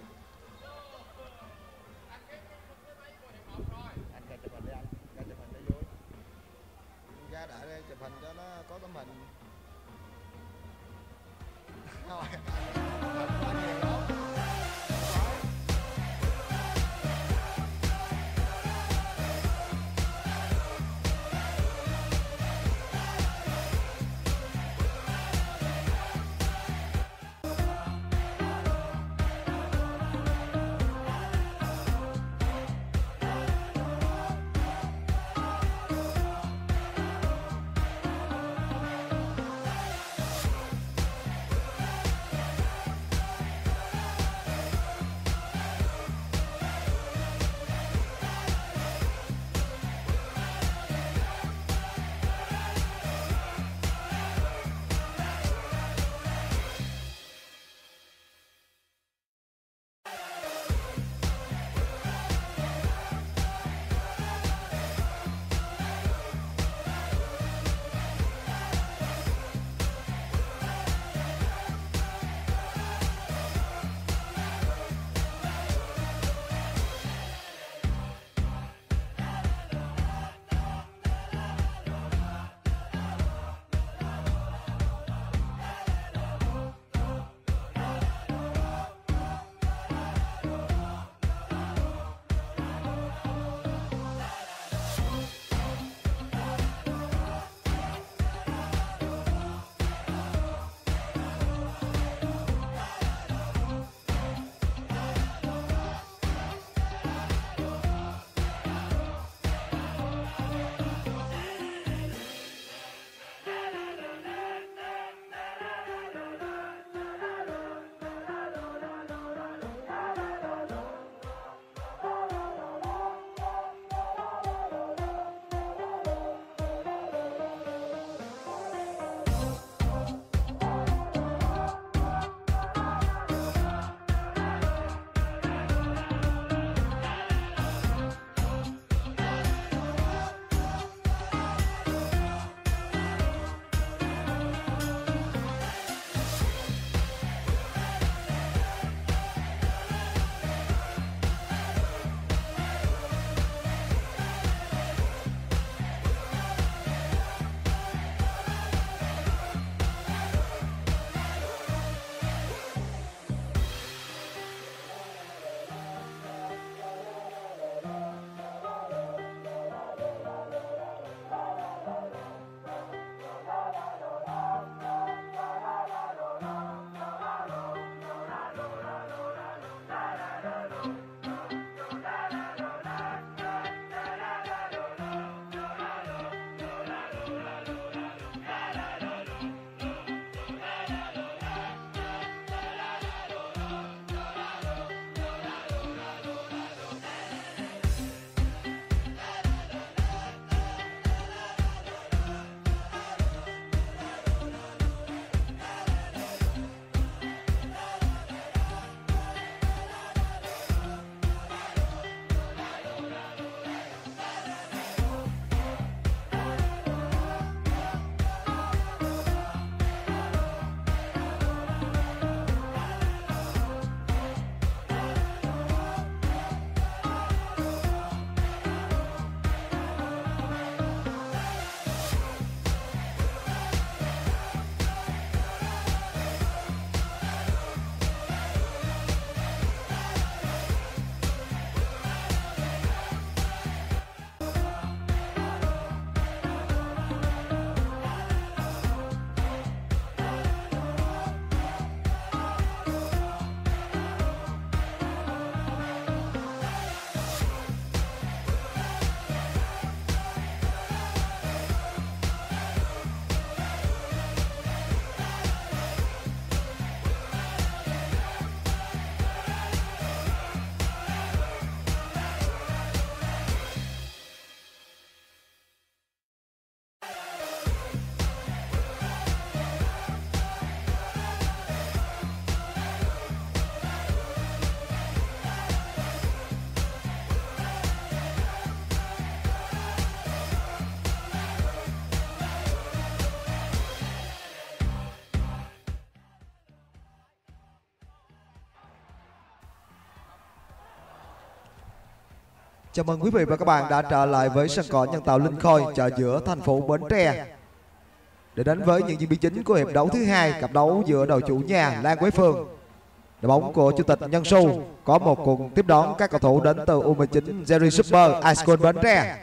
Chào mừng quý vị và các bạn đã trở lại với sân cỏ nhân tạo Linh Khôi, chợ giữa thành phố Bến Tre, để đến với những diễn biến chính của hiệp đấu thứ hai, cặp đấu giữa đội chủ nhà Lan Quế Phương, đội bóng của chủ tịch Nhân Xu có một cuộc tiếp đón các cầu thủ đến từ U mười chín Jerry Super Icon Bến Tre.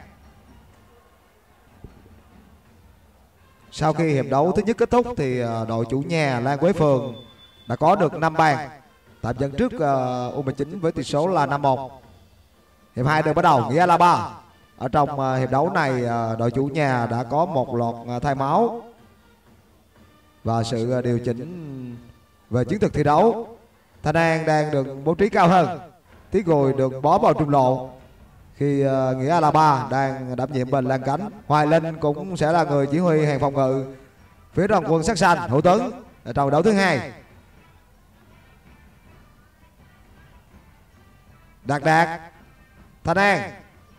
Sau khi hiệp đấu thứ nhất kết thúc thì đội chủ nhà Lan Quế Phương đã có được năm bàn, tạm dẫn trước U mười chín với tỷ số là năm một. Hiệp hai được bắt đầu, nghĩa là ba. Ở trong hiệp đấu này, đội chủ nhà đã có một loạt thay máu và sự điều chỉnh về chiến thuật thi đấu. Thanh An đang được bố trí cao hơn, Tí Gùi được bó vào trung lộ, khi nghĩa Alaba đang đảm nhiệm bên lan cánh. Hoài Linh cũng sẽ là người chỉ huy hàng phòng ngự phía đoàn quân sắc xanh Hữu Tuấn ở trong đấu thứ hai. Đạt Đạt, Thanh An,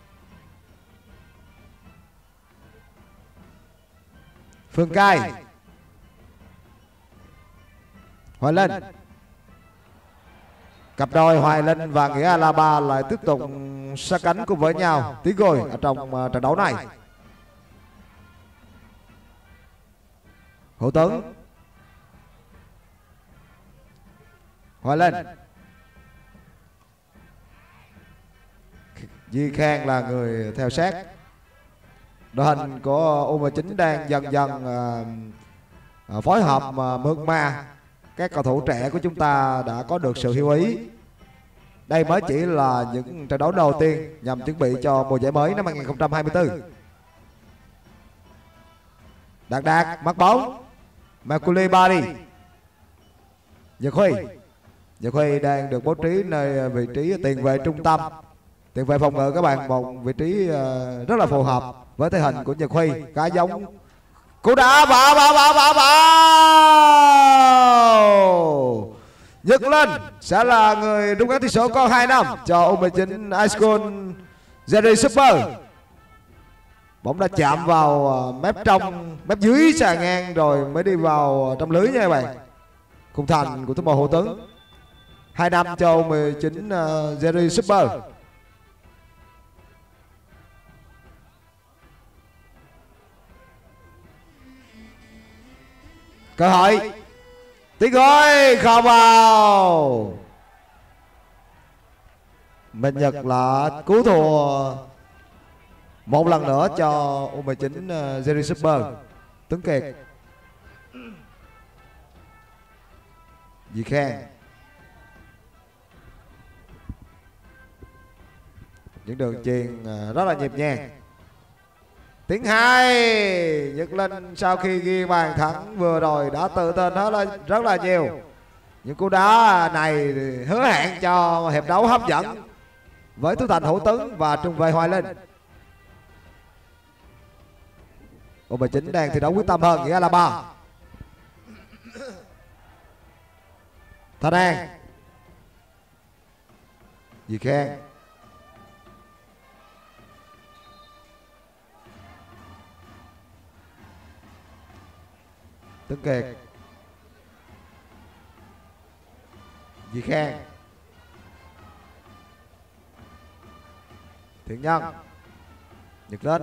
Phương Cai, Hoài Linh. Cặp đôi Hoài Linh và nghĩa Alaba lại tiếp tục sát cánh cùng với nhau tí gồi ở trong uh, trận đấu này. Hữu Tuấn, Hoài Linh, Duy Khang là người theo sát. Đội hình của U mười chín đang dần dần uh, uh, phối hợp uh, mượt mà. Các cầu thủ trẻ của chúng ta đã có được sự hiểu ý. Đây mới chỉ là những trận đấu đầu tiên nhằm chuẩn bị cho mùa giải mới năm hai nghìn không trăm hai mươi tư. Đạt Đạt mất bóng, Makuli Bari, Nhật Huy. Nhật Huy đang được bố trí nơi vị trí tiền vệ trung tâm, tiền vệ phòng ngự các bạn, một vị trí rất là phù hợp với thể hình của Nhật Huy, khá giống. Cú đá vào vào vào vào vào. Nhật Linh sẽ là người rút ngắn tỷ số còn hai năm cho U mười chín Icon Jerry Super. Bóng đã chạm vào mép trong, mép dưới xà ngang rồi mới đi vào trong lưới nha các bạn. Khung thành của thủ môn Hữu Tuấn. hai năm cho U mười chín Jerry Super. Cơ hội Tí Gối không vào. Minh Nhật là cứu thua một lần nữa cho U mười chín Jerry Super. Tuấn Kiệt, Duy Khang, những đường chuyền rất là nhịp nhàng. Tiếng hai, Nhật Linh sau khi ghi bàn thắng vừa rồi đã tự tin hết là rất là nhiều. Những cú đá này hứa hẹn cho hiệp đấu hấp dẫn với thủ thành Hữu Tuấn và trung vệ Hoài Linh. U mười chín đang thi đấu quyết tâm hơn, nghĩa là ba. Thanh An, Duy Khang, Tuấn Kiệt, Duy Khang, Thiện Nhân, Nhật Linh,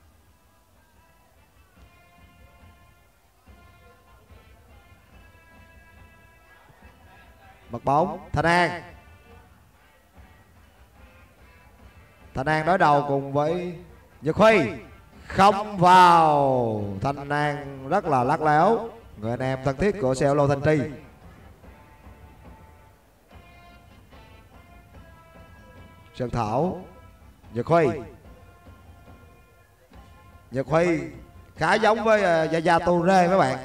mất bóng. Thanh An, Thanh An đối đầu cùng với Nhật Huy, không vào. Thanh An rất là lắc léo, người anh em thân thiết của xê lô Thanh Tri. Sơn Thảo, Nhật Huy. Nhật Huy khá giống với Gia Gia Touré mấy bạn.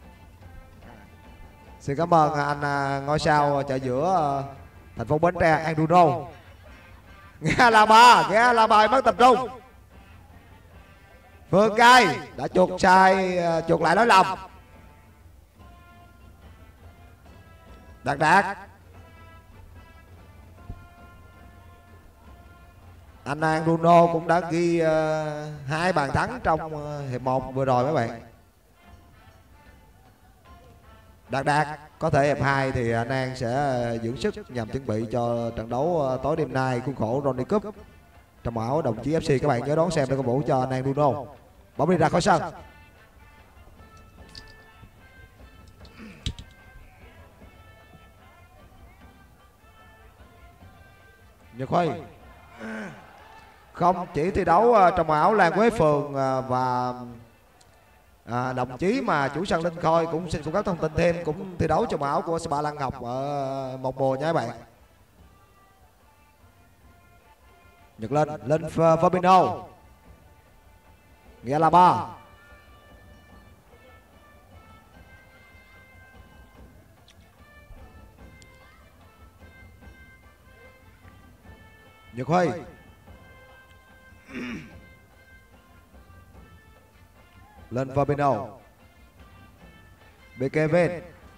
Xin cảm ơn anh ngôi sao chợ giữa thành phố Bến Tre Andruno. Nghe là ba, nghe là bài mất tập trung. Phương Cai đã chuột sai, chuột lại nói lầm. Đạt Đạt, anh Andruno cũng đã ghi uh, hai bàn thắng trong uh, hiệp một vừa rồi mấy bạn. Đạt Đạt có thể hiệp hai thì anh An sẽ dưỡng sức nhằm chuẩn bị cho trận đấu uh, tối đêm nay khuôn khổ Ronny Cup trong áo Đồng Chí ép xê. Các bạn nhớ đón xem để cổ vũ cho anh An Bruno. Bóng đi ra khỏi sân. Nhật Huy không chỉ thi đấu trong áo Lan Quế Phường và à, đồng chí mà chủ sân Linh Khôi cũng xin cung cấp thông tin thêm, cũng thi đấu trong áo của Spa Lan Ngọc ở một mùa nha các bạn. Nhật lên lên Fabinho, nghĩa là ba. Nhật Huy lên Fabinho, bị Kevin,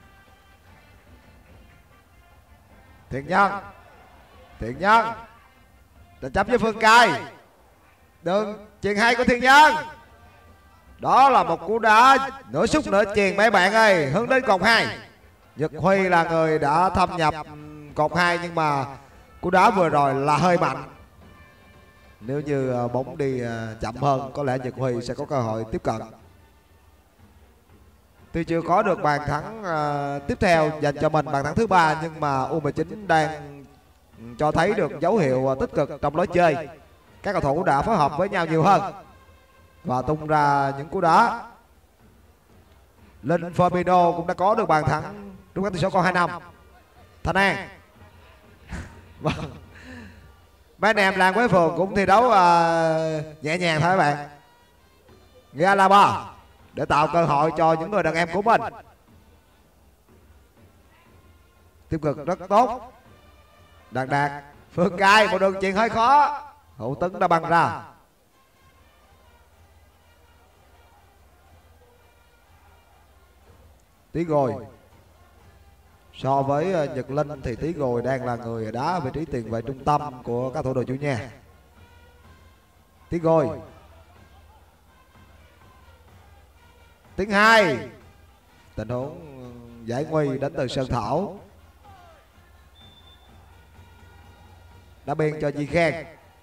Thiện Nhân, Thiện Nhân đã chấp với Phương Cai, đường chuyền hay của Thiện Nhân. Đó là một cú đá nửa xúc nửa chuyền mấy bạn ơi, hướng đến cột hai. Nhật Huy là người đã thâm nhập cột hai, nhưng mà cú đá vừa rồi là hơi mạnh. Nếu như bóng đi chậm hơn có lẽ Nhật Huy sẽ có cơ hội tiếp cận. Tuy chưa có được bàn thắng uh, tiếp theo dành cho mình, bàn thắng thứ ba, nhưng mà U mười chín đang cho thấy được dấu hiệu tích cực trong lối chơi. Các cầu thủ đã phối hợp với nhau nhiều hơn và tung ra những cú đá. Linh Fabinho cũng đã có được bàn thắng đúng cái tỷ số còn hai năm. Thanh An. Mấy anh em Lan Quế Phường cũng thi đấu uh, nhẹ nhàng thôi các bạn. Nghĩa là ba để tạo cơ hội cho những người đàn em của mình. Tiếp cực rất tốt. Đạt Đạt, Phương Cai, một đường chuyền hơi khó. Hữu Tấn đã băng ra. Tí Gồi. So với Nhật Linh thì Tí Gồi đang là người đá vị trí tiền vệ trung tâm của các thủ đội chủ nhà. Tí Gồi. Tiếng hai. Tình huống giải nguy đến từ Sơn Thảo. Đã biên cho Di Khen.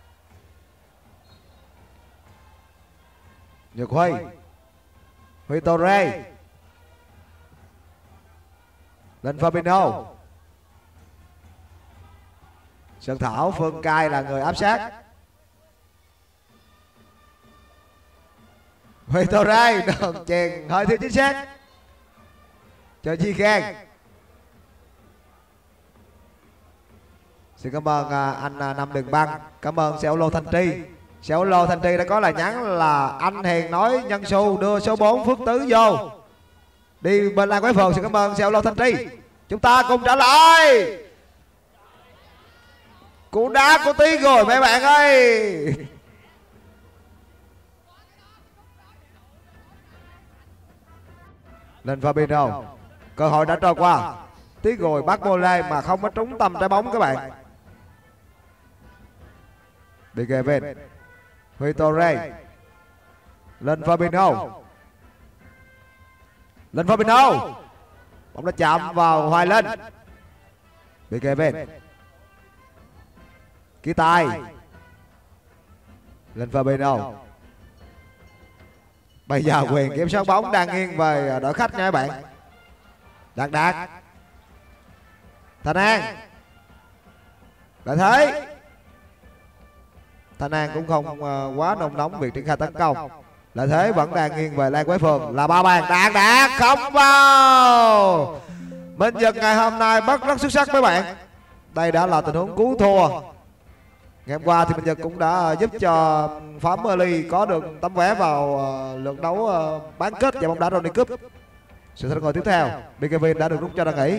Nhật Huy, Huy Torre, lên Fabinho. Sơn Thảo, Phương Cai là người áp sát. Huy Torre, đường chèn hơi thiếu chính xác cho Di Khen. Xin cảm ơn anh Năm Đường Băng. Cảm ơn Sẹo Lô Thanh Tri. Sẹo Lô Thanh Tri đã có lời nhắn là anh Hiền nói nhân xu đưa số bốn Phước Tứ vô đi bên Lan Quế Phường. Xin cảm ơn Sẹo Lô Thanh Tri. Chúng ta cùng trả lời. Cú đá của Tí rồi mấy bạn ơi. Lên Fabinho. Cơ hội đã trôi qua. Tí rồi bắt bô lê mà không có trúng tâm trái bóng các bạn. Bị Kevin. Huy Torre. Lên Fabinho. Lên Fabinho. Bóng đã chạm vào Hoài Linh. Bị Kevin. Ký tài. Lên Fabinho. Bây giờ quyền kiểm soát bóng đang nghiêng về đội khách nha các bạn. Đạt Đạt. Thanh An. Lợi thế. Thanh An cũng không quá nôn nóng việc triển khai tấn công. Lợi thế vẫn đang nghiêng về Lan Quế Phường. Là ba bàn. Đạt Đạt không vào. Minh Nhật ngày hôm nay bắt rất xuất sắc mấy bạn. Đây đã là tình huống cứu thua. Ngày hôm qua thì Minh Nhật cũng đã giúp cho Phám Early có được tấm vé vào lượt đấu bán kết giải bóng đá Ronny Cup. Sự thật ngồi tiếp theo, B Kevin đã được rút cho đang nghỉ.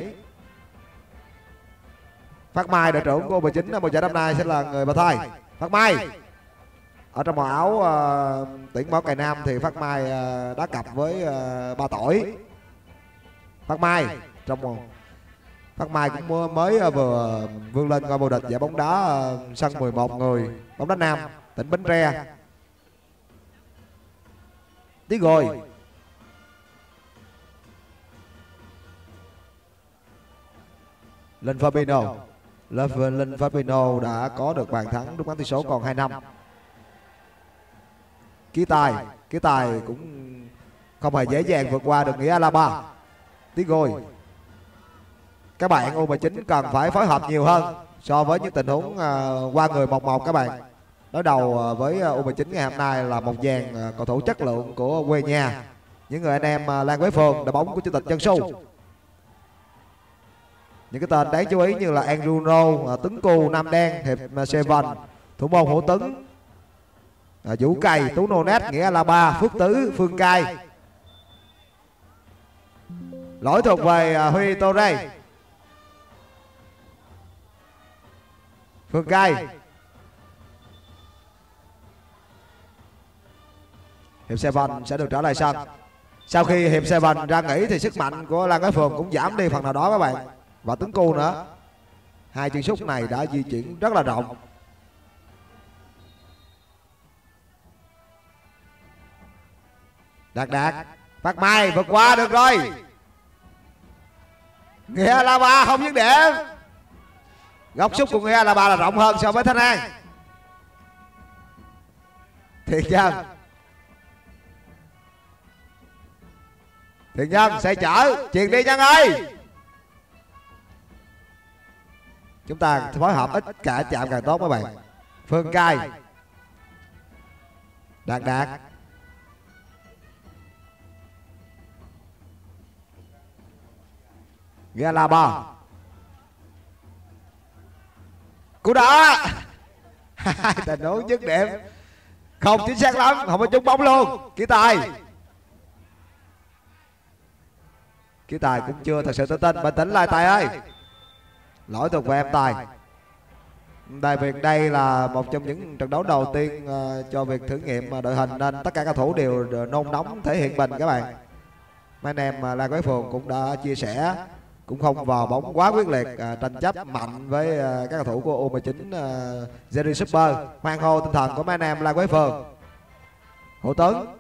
Phát Mai đội trưởng của U mười chín mùa giải năm nay sẽ là người bà thay. Phát Mai ở trong màu áo uh, tuyển Bảo Cài Nam thì Phát Mai uh, đá cặp với uh, ba tuổi. Phát Mai trong màu Phát Mai cũng mới vừa vươn lên ngôi vô địch giải bóng đá sân mười một người bóng đá nam tỉnh Bến Tre. Tí rồi. Lên Fabinho. Linh Fabino đã có được bàn thắng rút ngắn tỷ số còn hai năm. Ký tài, ký tài cũng không hề dễ dàng vượt qua được Nghĩa Alaba. Tiếng gôi. Các bạn u mười chín cần phải phối hợp nhiều hơn so với những tình huống uh, qua người một một các bạn. Đối đầu uh, với uh, u mười chín ngày hôm nay là một dàn uh, cầu thủ chất lượng của quê nhà. Những người anh em uh, Lan Quế Phường, đội bóng của chủ tịch Trân Xu. Những cái tên đáng chú ý như là Andrew Rowe, uh, Tuấn Cù, Nam Đen, Hiệp uh, Seven, thủ môn Hữu Tấn, uh, Vũ Cày, Tú Nô Nét, Nghĩa Alaba, Phước Tứ, Phương Cai. Lỗi thuộc về uh, Huy Torre. Phương Cai. Hiệp Seven sẽ được trở lại sân. Sau khi Hiệp Seven ra nghỉ thì sức mạnh của Lan Quế Phường cũng giảm đi phần nào đó các bạn. Và Tuấn Cù nữa. Hai chân sút này đã di chuyển rất là rộng. Đạt Đạt, Phát Mai vượt qua được rồi. Nghĩa Alaba không dứt điểm. Góc sút của Nghĩa Alaba là rộng hơn so với Thanh An. Thiện Nhân. Thiện Nhân sẽ chở, chuyền đi Nhân ơi. Chúng ta phối hợp ít cả chạm càng tốt các bạn. Phương Cai. Đạt Đạt. Nghĩa Alaba. Cú đá. Hai tình huống dứt điểm không chính xác lắm, không có trúng bóng luôn. Ký tài. Ký tài cũng chưa thật sự tự tin. Bình tĩnh lại Tài ơi. Lỗi thuộc về em Tài. Đại Việt đây là một trong những trận đấu đầu tiên uh, cho việc thử nghiệm đội hình, nên tất cả các thủ đều nôn nóng thể hiện mình các bạn. Mấy anh em uh, Lan Quế Phường cũng đã chia sẻ, cũng không vào bóng quá quyết liệt, uh, tranh chấp mạnh với uh, các cầu thủ của u mười chín uh, Jerry Super. Hoan hô tinh thần của mấy anh em Lan Quế Phường. Hữu Tấn.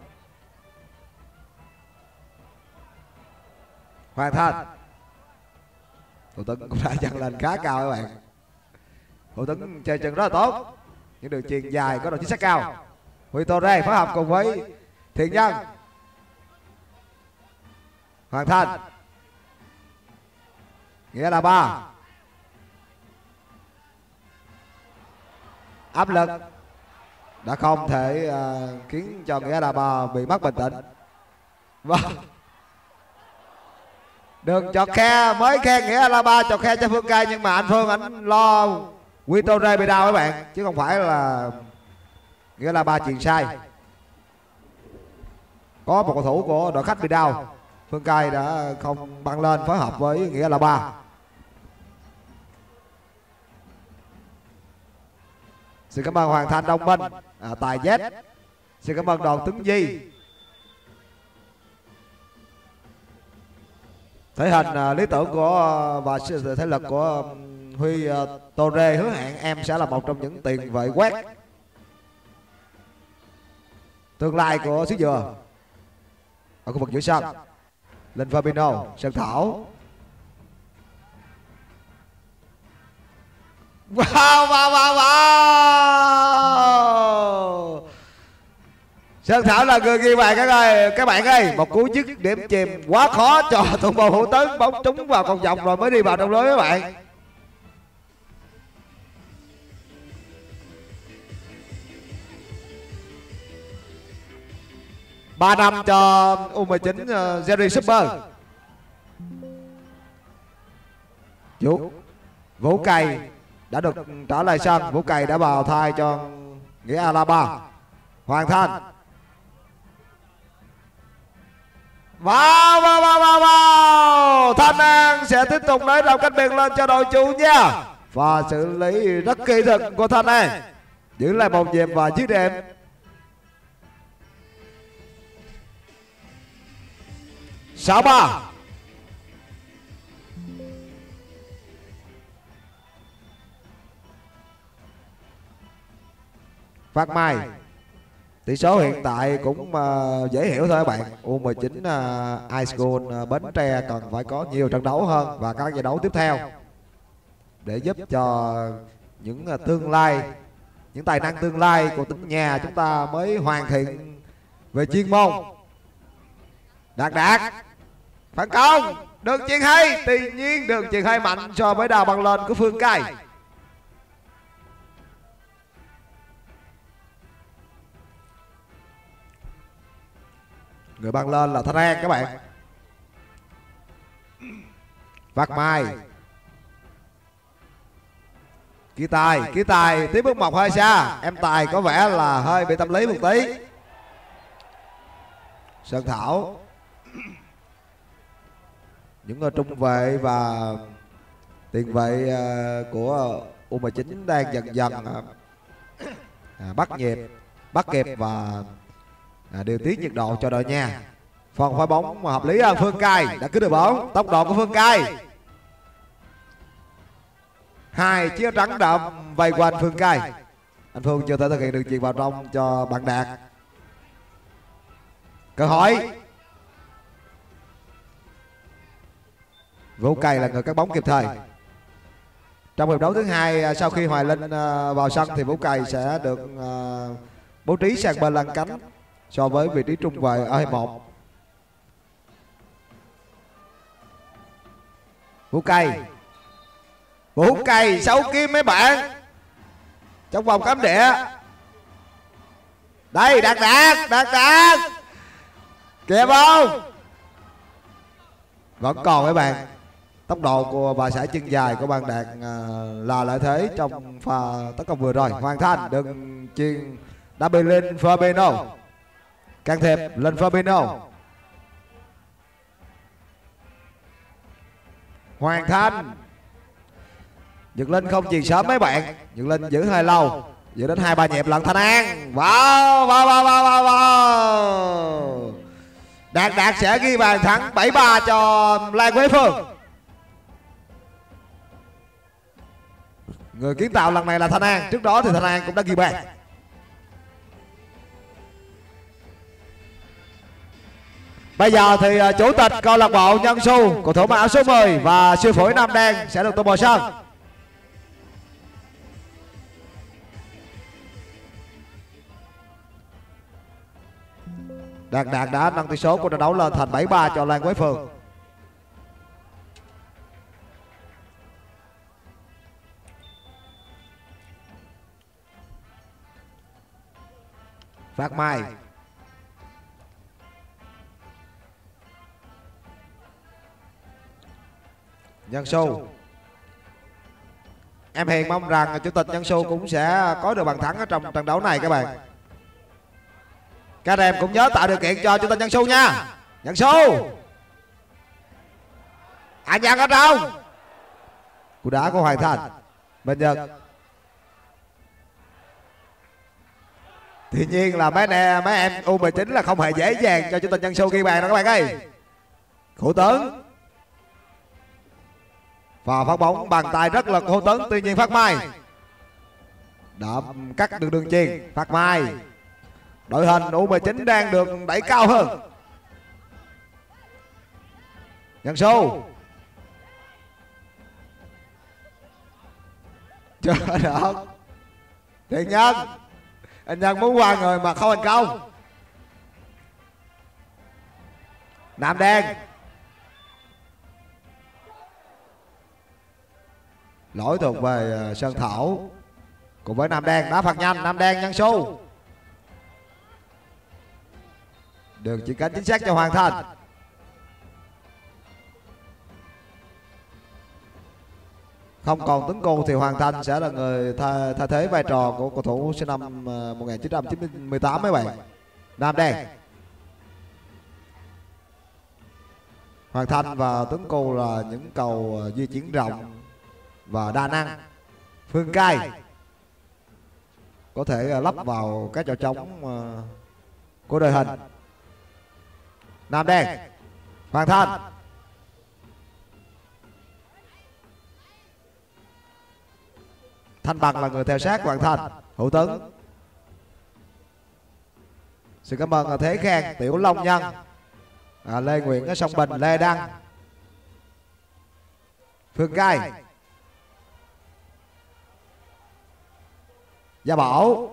Hoàng Thanh. Hữu Tấn cũng đã dâng lên khá cao các bạn. Hữu Tấn chơi chân rất là tốt, những đường chuyền dài có độ chính xác cao. Huy Torre phối hợp cùng với Thiện Nhân. Hoàng Thanh. Nghĩa là ba. Áp lực đã không thể uh, khiến cho Nghĩa là ba bị mất bình tĩnh. Vâng. Đường chọt khe mới khen Nghĩa là ba chọt khe cho Phương Cai, nhưng mà anh Phương anh lo Huy Torre bị đau các bạn, chứ không phải là Nghĩa là ba chuyền sai. Có một cầu thủ của đội khách bị đau, Phương Cai đã không băng lên phối hợp với Nghĩa là ba. Xin cảm ơn Hoàng Thanh Đông Minh, à, Tài Z. Xin cảm ơn Đoàn Tuấn Di. Thể hình uh, lý tưởng của uh, và thể lực của uh, Huy uh, Torre hứa hẹn em sẽ là một trong những tiền vệ quét tương lai của xứ Dừa. Ở khu vực giữa sân, Linh Fabino, Sơn Thảo. Wow, wow, wow, wow. Sơn Thảo là người ghi bàn các ơi, các bạn ơi, một cú dứt điểm chìm quá khó cho thủ môn Hữu Tấn, bóng trúng vào vòng vòng rồi mới đi vào trong lưới các bạn. ba năm cho u mười chín uh, Jerry Super. Vũ Vũ Cày đã được trở lại sân. Vũ Cày đã vào thay cho Nghĩa Alaba. Hoàng Thanh. Wow, wow, wow, wow, wow. Thanh An sẽ tiếp tục nới rộng cách biệt lên cho đội chủ nha. Và xử lý rất kỹ thuật của Thanh An, giữ lại một nhịp và dứt điểm. Sáu ba. Phát Mai. Tỷ số hiện tại cũng uh, dễ hiểu thôi các bạn. u mười chín uh, iSchool uh, Bến Tre cần phải có nhiều trận đấu hơn và các giải đấu tiếp theo. để giúp cho những tương lai, những tài năng tương lai của tỉnh nhà chúng ta mới hoàn thiện về chuyên môn. Đạt Đạt phản công, đường chuyền hay, tuy nhiên đường chuyền hay mạnh so với đào băng lên của Phương Cai. Người băng lên là Thanh An các bạn. Phát Mai, Ký Tài, Ký Tài tiếp bước một hơi xa. Em Tài có vẻ là hơi bị tâm lý một tí. Sơn Thảo, những người trung vệ và tiền vệ của U mười chín đang dần dần à, bắt nhịp, bắt kịp và à, điều tiết nhiệt độ cho đội nhà. Phần phá bóng mà hợp lý hơn, Phương Cai đã cứu được bóng. Tốc độ của Phương Cai, hai chiếc trắng đậm vây quanh Phương Cai. Anh Phương chưa thể thực hiện được chuyền vào trong cho bạn Đạt. Cơ hội, Vũ Cày là người cắt bóng kịp thời. Trong hiệp đấu thứ hai sau khi Hoài Linh vào sân thì Vũ Cày sẽ được bố trí sang bên lăn cánh so với vị trí trung vệ ở hiệp một. Vũ Cày, Vũ Cày sáu kim mấy bạn, trong vòng cấm địa. Đây Đạt Đạt, Đạt Đạt kìa không, vẫn còn mấy bạn. Tốc độ của bà xã chân dài của bạn Đạt là lợi thế trong pha tấn công vừa rồi. Hoàng Thanh đừng chuyền đã bị lên Fabino, can thiệp lên Fabino. Hoàng Thanh, Nhật Linh không chuyền sớm mấy bạn, Nhật Linh giữ hơi lâu, giữ đến hai ba nhịp lần. Thanh An, wow, wow, wow, wow, wow. Đạt Đạt sẽ ghi bàn thắng bảy ba cho Lan Quế Phương. Người kiến tạo lần này là Thanh An, trước đó thì Thanh An cũng đã ghi bàn. Bây giờ thì chủ tịch câu lạc bộ Nhân Xu, cầu thủ mặc áo số mười và siêu phổi Nam Đen sẽ được tung vào sân. Đạt Đạt đã nâng tỷ số của trận đấu lên thành bảy ba cho Lan Quế Phương. Phát Mai, Nhân Xu. Em Hiền mong rằng chủ tịch Nhân Xu cũng sẽ có được bàn thắng ở trong trận đấu này các bạn. Các em cũng nhớ tạo điều kiện cho chủ tịch Nhân Xu nha. Nhân Xu, anh Giang ở trong. Cú đá của Hoàng Thành, Minh Nhật. Tuy nhiên là mấy nè mấy em U mười chín là không hề dễ dàng cho chủ tịch Nhân Xu ghi bàn đâu các bạn ơi. Hữu Tấn, và phát bóng bàn tay rất lực Hữu Tấn. Tuy nhiên Phát Mai đã cắt được đường chuyền. Phát Mai, đội hình U mười chín đang được đẩy cao hơn. Nhân Xu, chờ được Thiện Nhân, anh Nhân muốn qua người mà không thành công. Nam Đen, lỗi thuộc về Sơn Thảo cùng với Nam Đen. Đá phạt nhanh, Nam Đen Nhân Xu. Đường chuyền cánh chính xác cho Hoàng Thành. Không còn Tuấn Cô thì Hoàng Thành sẽ là người thay, thay thế vai trò của cầu thủ sinh năm một nghìn chín trăm chín mươi tám mấy bạn. Nam Đen, Hoàng Thành và Tuấn Cô là những cầu di chuyển rộng và đa năng. Phương Cai có thể lắp vào các chỗ trống của đội hình. Nam Đen, Hoàng Thành, Thanh Bằng là người theo sát Hoàng Thành. Hữu Tấn, xin cảm ơn Thế Khang, Tiểu Long Nhân, à, Lê Nguyễn ở Sông Bình, Lê Đăng. Phương Cai, Gia Bảo,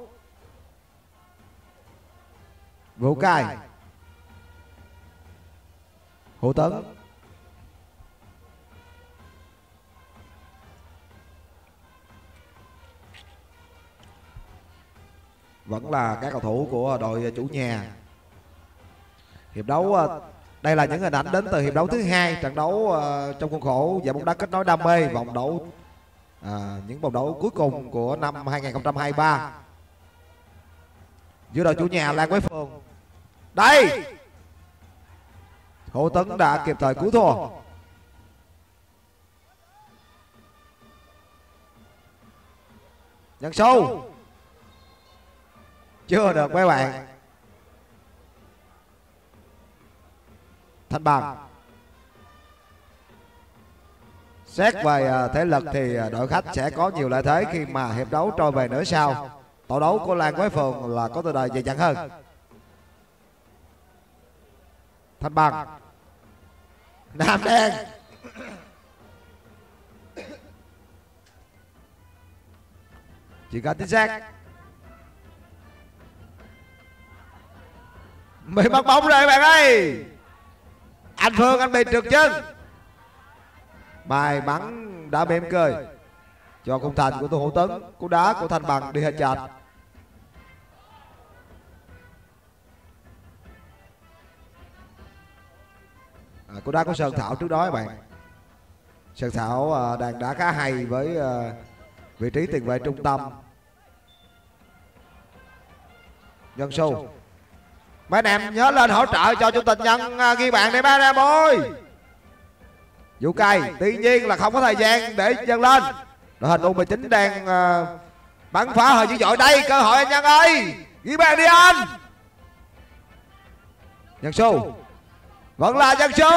Vũ Cai, Hữu Tấn, vẫn là các cầu thủ của đội chủ nhà. Hiệp đấu đây là những hình ảnh đến từ hiệp đấu thứ hai, trận đấu trong khuôn khổ giải bóng đá kết nối đam mê, vòng đấu à, những vòng đấu cuối cùng của năm hai nghìn không trăm hai mươi ba giữa đội chủ nhà Lan Quế Phường. Đây, Hữu Tấn đã kịp thời cứu thua. Nhân sâu chưa được mấy bạn. Thanh Bằng. Xét về thế lực thì đội khách sẽ có nhiều lợi thế khi mà hiệp đấu trôi về nửa sau. Tổ đấu của Lan Quế Phường là có từ đời dày dặn hơn. Thanh Bằng, Nam Đen, chỉ có chính xác. Bị mất bóng rồi bạn ơi. Anh Phương anh bị trượt chân. May mắn đã mỉm cười cho khung thành của Tô Hữu Tấn. Cú đá của Thanh Bằng đi hơi chạch. À, cú đá của Sơn Thảo trước đó các bạn. Sơn Thảo à, đang đá khá hay với à, vị trí tiền vệ trung tâm. Nhân Xu, mấy anh em nhớ lên hỗ trợ cho chủ tịch Nhân à, ghi bàn để ba anh em ơi. Vũ Cai tuy nhiên là không có thời gian để dâng lên. Đội hình U mười chín đang uh, bắn phá hơi dữ dội. Đây cơ hội anh Nhân ơi, ghi bàn đi anh. Nhân Xu, vẫn là Nhân Xu.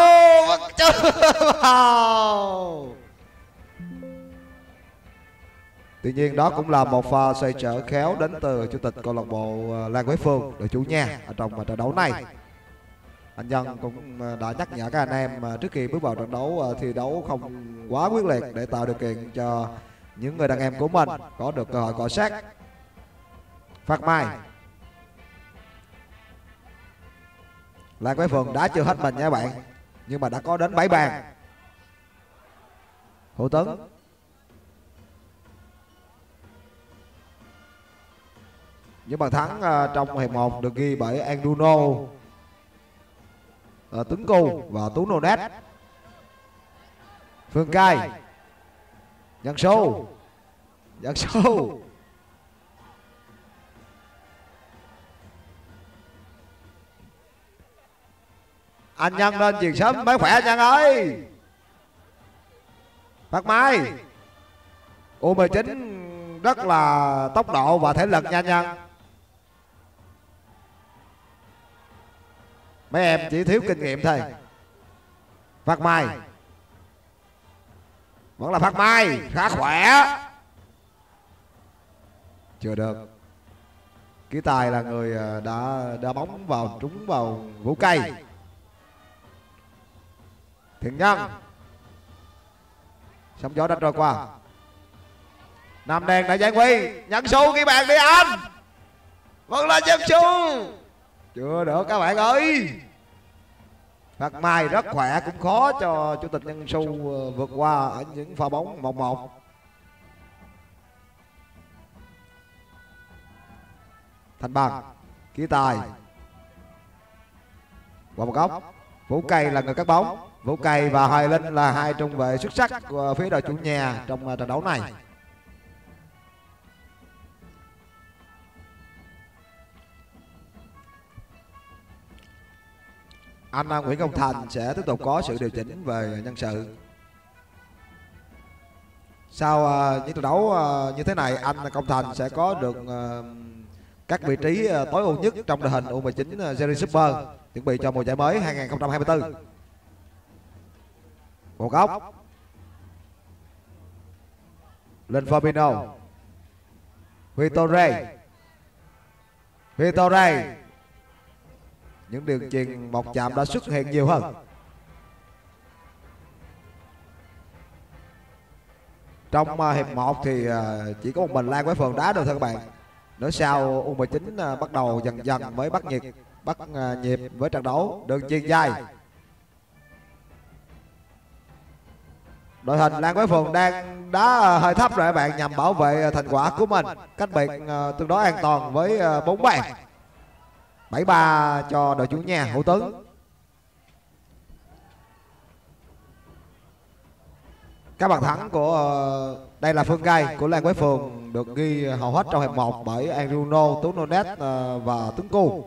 Tuy nhiên đó cũng là một pha xoay trở khéo đến từ chủ tịch câu lạc bộ Lan Quế Phường, đội chủ nhà ở trong trận đấu này. Anh Nhân cũng đã nhắc nhở các anh em trước khi bước vào trận đấu thi đấu không quá quyết liệt để tạo điều kiện cho những người đàn em của mình có được cơ hội cọ sát. Phát Mai, Lan Quế Phường đã chưa hết mình nha các bạn, nhưng mà đã có đến bảy bàn. Hữu Tấn, những bàn thắng trong hiệp một được ghi bởi Anduno, Tuấn Cù và Tú Nô Nét. Phương Cai, Nhân Xu, Nhân Xu, anh Nhân nên chuyền sớm mới khỏe anh Nhân ơi. Phát Mai, U mười chín rất là tốc độ và thể lực nha Nhân. Mấy em chỉ thiếu kinh nghiệm thôi. Phát Mai, vẫn là Phát Mai, khá khỏe. Chưa được. Ký Tài là người đã đá bóng vào trúng vào Vũ Cây. Thiện Nhân, sóng gió đã trôi qua. Nam Đen đã giải nguy. Nhân Xu ghi bàn đi anh. Vẫn là Nhân Xu. Chưa được các bạn ơi. Phát Mai rất khỏe, cũng khó cho chủ tịch Nhân Xu vượt qua ở những pha bóng một một. Thanh Bằng, Ký Tài, qua một góc. Vũ Cây là người cắt bóng. Vũ Cây và Hoài Linh là hai trung vệ xuất sắc của phía đội chủ nhà trong trận đấu này. Anh Nguyễn Công Thành sẽ tiếp tục có sự điều chỉnh về nhân sự. Sau uh, những trận đấu uh, như thế này, anh Công Thành sẽ có được uh, các vị trí uh, tối ưu nhất trong đội hình U mười chín uh, Jerry Super, chuẩn bị cho mùa giải mới hai nghìn không trăm hai mươi tư. Một góc. Lên Fabinho, Vitorre, Vitorre. Những đường chuyền một chạm đã xuất hiện nhiều hơn. Trong uh, hiệp một thì uh, chỉ có một mình Lan Quế Phường đá được thôi các bạn. Nửa sau U mười chín bắt đầu dần dần mới bắt nhịp bắt nhịp với trận đấu đường chuyền dài. Đội hình Lan Quế Phường đang đá hơi thấp rồi các bạn, nhằm bảo vệ thành quả của mình, cách biệt tương đối an toàn với bốn bàn. bảy ba cho đội chủ nhà Hữu Tuấn. Các bàn thắng của đây là Phương Cai của Lan Quế Phường được ghi hầu hết trong hiệp một bởi Andruno, Tuấn Nonet và Tuấn Cu.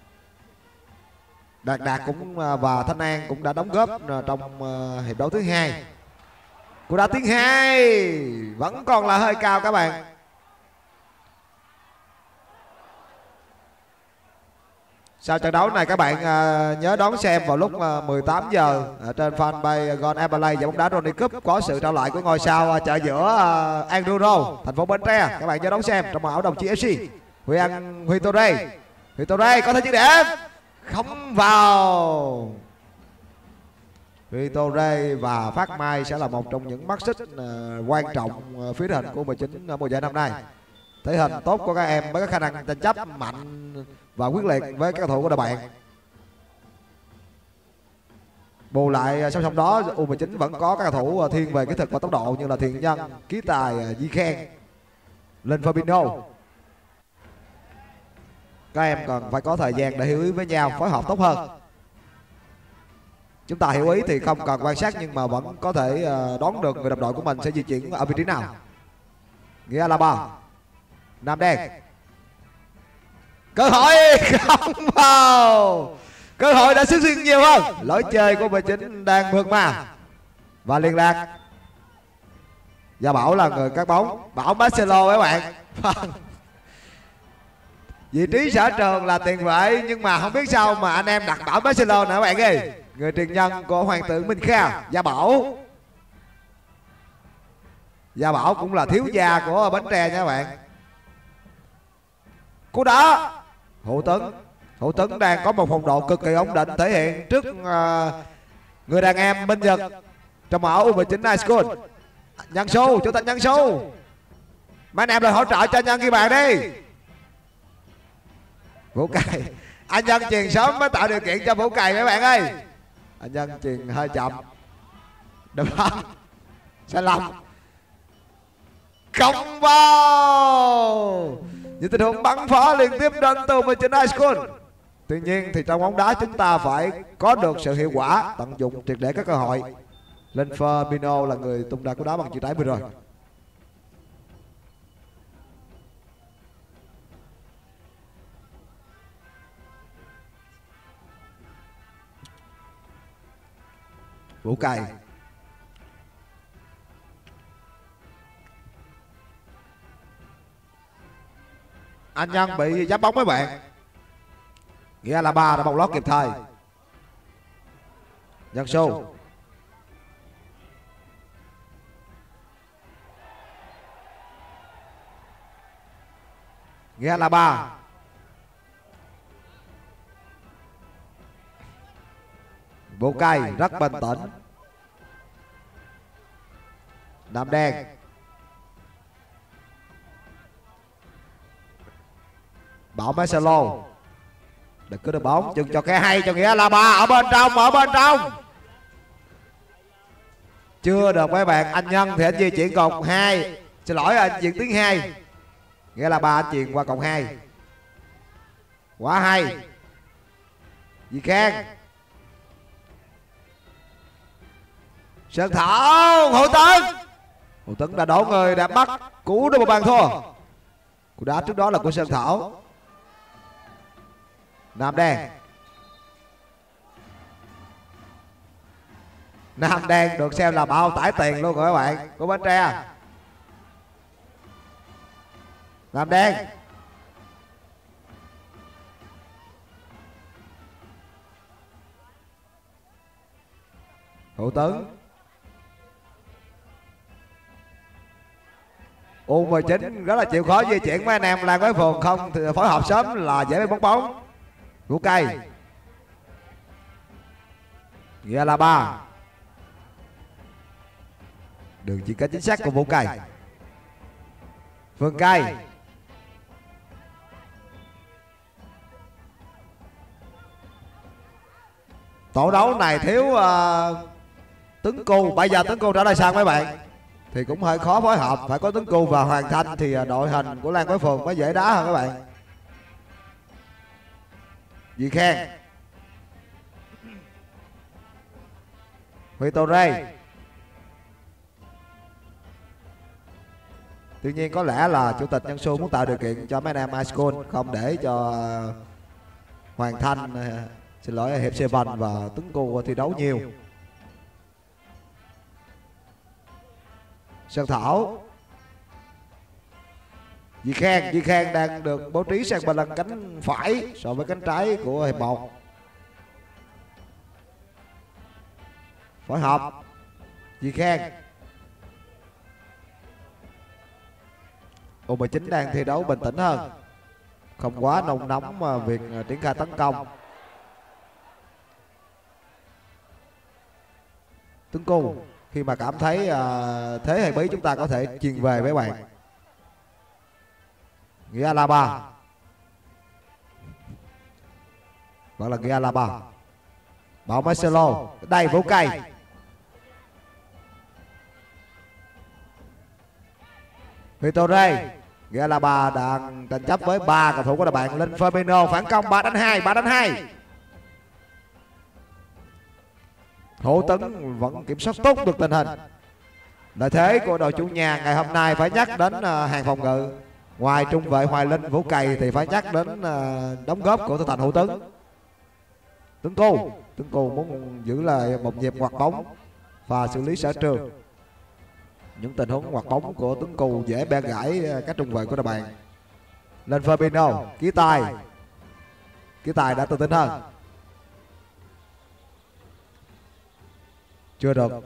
Đạt Đạt cũng và Thanh An cũng đã đóng góp trong hiệp đấu thứ hai. Cú đá tiếng hai vẫn còn là hơi cao các bạn. Sau trận đấu này các bạn uh, nhớ đón xem vào lúc uh, mười tám giờ ở trên fanpage Gon Airplay giải bóng đá Ronny Cup có sự trao lại của ngôi sao uh, chợ giữa uh, Anduro, thành phố Bến Tre. Các bạn nhớ đón xem trong màu áo đồng chí ép xê. Huy An Huy Torre, Huy Torre có thể dứt điểm không vào. Huy Torre và Phát Mai sẽ là một trong những mắt xích uh, quan trọng uh, phía hình của mười chín mùa giải năm nay. Thể hình tốt của các em với các khả năng tranh chấp mạnh và quyết liệt với các cầu thủ của đội bạn. Bù lại song song đó U mười chín vẫn có các cầu thủ thiên về kỹ thuật và tốc độ như là Thiện Nhân, Ký Tài, Di Khen, Linh Fabino. Các em cần phải có thời gian để hiểu ý với nhau, phối hợp tốt hơn. Chúng ta hiểu ý thì không cần quan sát nhưng mà vẫn có thể đoán được người đồng đội của mình sẽ di chuyển ở vị trí nào. Nghĩa là ba Nam đen, cơ hội không vào, cơ hội đã xuất hiện nhiều hơn. Lối chơi của mười chín đang vượt mà và liên lạc. Gia Bảo là người cắt bóng, Bảo Marcelo các bạn. Vị trí sở trường là tiền vệ nhưng mà không biết sao mà anh em đặt Bảo Marcelo nữa các bạn ơi. Người truyền nhân của hoàng tử Minh Kha, Gia Bảo. Gia Bảo cũng là thiếu gia của Bến Tre nha các bạn. Cú đá Hữu Tuấn, Hữu Tuấn đang có một phong độ cực kỳ ổn định thể hiện trước uh, người đàn em Minh Nhật trong màu U mười chín High School. Nhân Xu, chủ tịch Nhân Xu, mấy anh em lại hỗ trợ cho Nhân ghi bàn đi. Vũ Cày, anh Nhân chuyền sớm mới tạo điều kiện cho Vũ Cày mấy bạn ơi. Anh Nhân chuyền hơi chậm, được không? Sai lầm, không vào. Những tình huống bắn phá liên tiếp đến từ mười chín High School. Tuy nhiên thì trong bóng đá chúng ta phải có được sự hiệu quả, tận dụng triệt để các cơ hội. Linh Fabino là người tung ra cú đá bằng chữ trái vừa rồi. Vũ Cày, anh Nhân bị giáp bóng mấy bạn. Nghĩa là ba đã bóng lót kịp thời. Nhân Xu, Nghĩa là ba. Vũ Cày rất bình tĩnh. Nam đen, Bảo Marcelo đừng cứ được bóng, chừng cho cái hay cho Nghĩa là ba ở bên trong, ở bên trong chưa được mấy bạn. Anh Nhân thì anh di chuyển cột hai, xin lỗi anh chuyển tiếng hai, Nghĩa là ba anh chuyển qua cột hai. Quá hay. Di Khang, Sơn Thảo, Hữu Tấn. Hữu Tấn đã đổ người đã bắt cú đưa một bàn thua. Cú đá trước đó là của Sơn Thảo. Nam đen, Nam đen được xem là bao tải tiền luôn rồi các bạn của Bến Tre. Nam đen, Hữu Tấn. U mười chín rất là chịu khó di chuyển mấy anh em Lan Quế Phường, không thì phối hợp sớm là dễ bị bóng bóng. Vũ Cày, Nghĩa là ba. Đường chỉ cách chính xác của Vũ Cày. Phương Cai, Tổ đấu này thiếu uh, Tuấn Cù. Bây giờ Tuấn Cù trả lời sao mấy bạn? Thì cũng hơi khó phối hợp. Phải có Tuấn Cù và Hoàng Thanh thì đội hình của Lan Quế Phường mới dễ đá hơn các bạn. Duy Khen, Huy Tô Rê. Tuy nhiên có lẽ là chủ tịch Nhân Xu muốn tạo điều kiện cho mấy anh em iSchool, không để cho Hoàng Thanh, xin lỗi, Hiệp Seven và Tuấn Cù thi đấu nhiều. Sơn Thảo, Duy Khen, Duy Khen đang được bố trí sang bên lưng cánh phải so với cánh trái của hiệp một. Phối hợp Duy Khen. U mười chín đang thi đấu bình tĩnh hơn, không quá nôn nóng mà việc triển khai tấn công. Tuấn Cù khi mà cảm thấy uh, thế hay bí chúng ta có thể chuyền về với bạn. Nghĩa Alaba, vẫn là Nghĩa Alaba. Bảo Marcelo, đây Vũ Cây. Vitorre, Nghĩa Alaba đang tranh chấp với ba cầu thủ của đội bạn. Lên Firmino phản công ba đánh hai, ba đánh hai. Hữu Tấn vẫn kiểm soát tốt được tình hình. Lợi thế của đội chủ nhà ngày hôm nay phải nhắc đến uh, hàng phòng ngự. Ngoài trung vệ Hoài Linh, Vũ Cày thì phải nhắc đến uh, đóng góp của Thủ Thành Hữu Tấn. Tuấn Cù, Tuấn Cù muốn giữ lại một nhịp ngoặt bóng và xử lý sở trường. Những tình huống ngoặt bóng của Tuấn Cù dễ bẻ gãy các trung vệ của đội bạn. Lên Firmino, Ký Tài. Ký Tài đã tự tin hơn. Chưa được.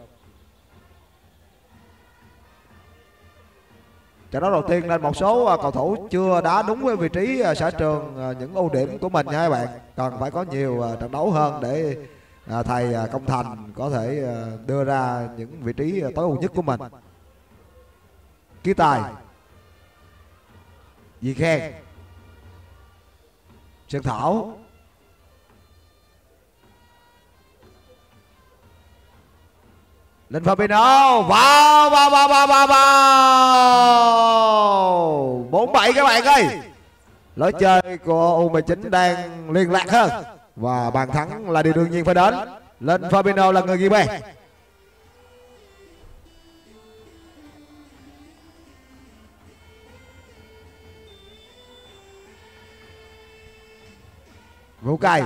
Trận đấu đầu tiên nên một số cầu thủ chưa đá đúng với vị trí sở trường, những ưu điểm của mình nha các bạn. Cần phải có nhiều trận đấu hơn để thầy Công Thành có thể đưa ra những vị trí tối ưu nhất của mình. Ký Tài, Duy Khen, Sơn Thảo, lên Fabinho, vào vào vào vào vào vào bốn bảy các bạn ơi. Lối chơi của U mười chín đang liên lạc hơn và bàn thắng là điều đương nhiên phải đến. Lên Fabinho là người ghi bàn. Vũ Cày,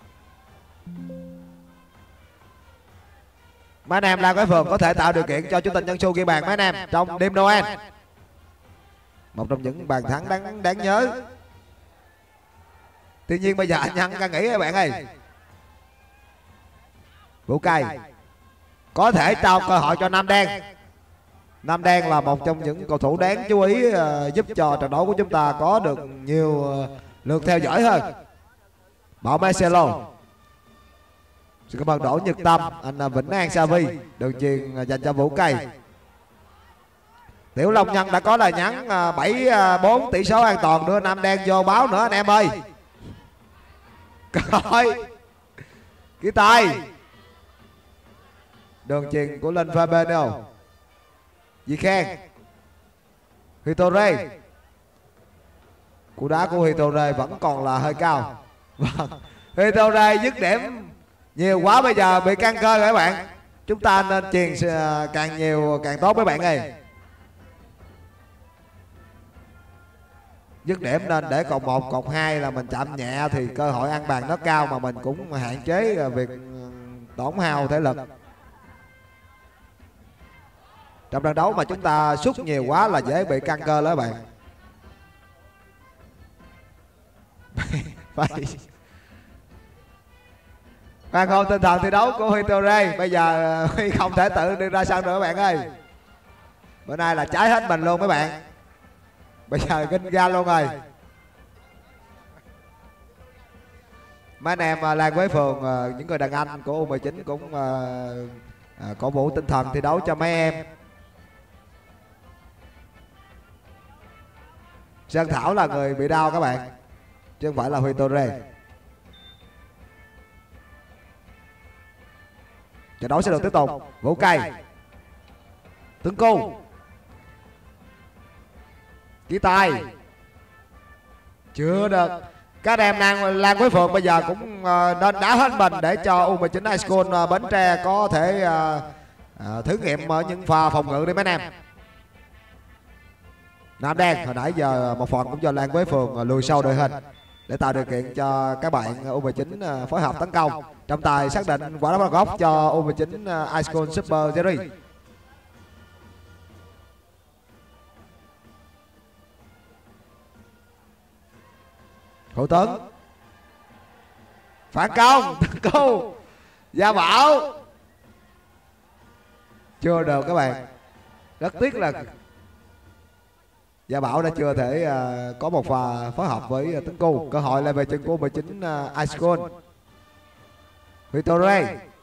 mấy anh em Lan Quế Phường có thể tạo điều kiện cho chủ tịch Nhân Xu ghi bàn mấy anh em trong đêm Noel. Một trong những bàn thắng đáng đáng nhớ. Tuy nhiên bây giờ anh Nhân đang nghĩ các bạn ơi. Vũ Cày có thể trao cơ hội cho Nam Đen. Nam Đen là một trong những cầu thủ đáng chú ý, uh, giúp cho trận đấu của chúng ta có được nhiều uh, lượt theo dõi hơn. Bảo Marcelo. Xin cảm ơn Đỗ Nhật Tâm, anh Vĩnh An Savi. Đường chuyền dành cho Vũ Cày. Tiểu Long Nhân đã có lời nhắn bảy bốn tỷ số an toàn, đưa Nam Đen vô báo nữa anh em ơi. Coi Ký Tài. Đường chuyền của Linh Fabinho. Duy Khen, Hitorre. Cú đá của Hitorre vẫn còn là hơi cao. Vâng, Hitorre dứt điểm nhiều quá, bây giờ bị căng cơ các bạn. Chúng ta nên chuyền càng nhiều càng tốt mấy bạn ơi. Dứt điểm nên để cột một, cột hai là mình chạm nhẹ thì cơ hội ăn bàn nó cao, mà mình cũng hạn chế việc tổn hao thể lực. Trong trận đấu mà chúng ta sút nhiều quá là dễ bị căng cơ đó các bạn. Vậy Hoàng hôn tinh thần thi đấu của Huy Torre. Bây giờ Huy không thể tự đưa ra sân nữa các bạn ơi. Bữa nay là cháy hết mình luôn mấy bạn. Bây giờ kinh ga luôn rồi. Mấy anh em Lan Quế Phường, những người đàn anh của U mười chín cũng à, cổ vũ tinh thần thi đấu cho mấy em. Sơn Thảo là người bị đau các bạn, chứ không phải là Huy Torre. Trận đấu sẽ được tiếp tục. Vũ Cây, Tuấn Cu, Chí Tài chưa được. Các em đang Lan Quế Phượng bây giờ cũng uh, nên đá hết mình để cho U mười chín High School uh, Bến Tre có thể uh, uh, thử nghiệm ở những pha phòng ngự đi mấy anh em. Nam Đen hồi nãy giờ một phần cũng do Lan Quế Phường uh, lùi sâu đội hình để tạo điều kiện cho các bạn U mười chín uh, phối hợp tấn công. Trọng tài xác định quả đá góc cho U mười chín uh, High School Super Series. Hữu Tuấn, phản công, Tấn Cu, Gia Bảo chưa được các bạn. Rất tiếc là Gia Bảo đã chưa thể uh, có một pha phối hợp với uh, Tấn Cu. Cơ hội lại về chân của mười chín uh, High School. Victoria,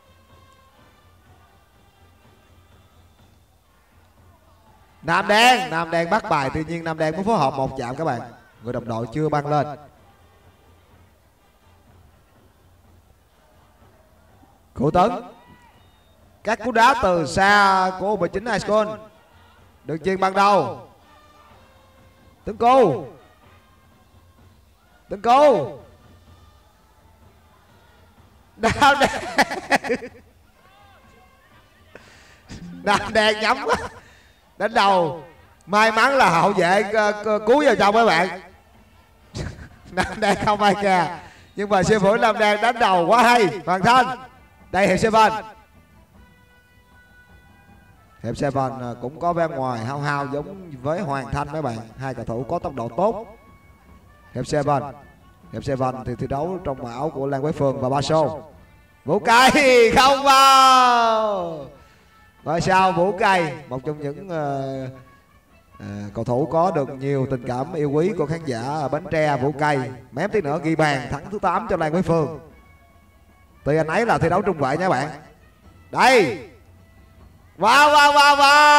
Nam Đen, Nam Đen bắt bài, tuy nhiên Nam Đen muốn phối hợp một chạm các bạn. Người đồng đội chưa băng lên. Hữu Tấn, các cú đá từ xa của U mười chín High School được chuyền ban đầu. Tấn Cu, Tấn Cu, Nam Đen, Nam Đen nhắm quá. Đánh đầu, may mắn là hậu vệ cứu vào trong các bạn. Nam Đen không ai kè, nhưng mà sư phụ Nam Đen đánh đầu quá hay. Hoàng Thanh, đây hiệp Seven. Hiệp Seven cũng có bên ngoài hao hao giống với Hoàng Thanh mấy bạn, hai cầu thủ có tốc độ tốt. Hiệp Seven, hiệp Seven thì thi đấu trong màu áo của Lan Quế Phường và Ba Xô. Vũ Cây không vào. Ngôi sao Vũ Cây, một trong những uh, uh, cầu thủ có được nhiều tình cảm yêu quý của khán giả ở Bến Tre. Vũ Cây mém tí nữa ghi bàn thắng thứ tám cho Lan Quế Phường. Tuy anh ấy là thi đấu trung vệ nha bạn. Đây, wow wow wow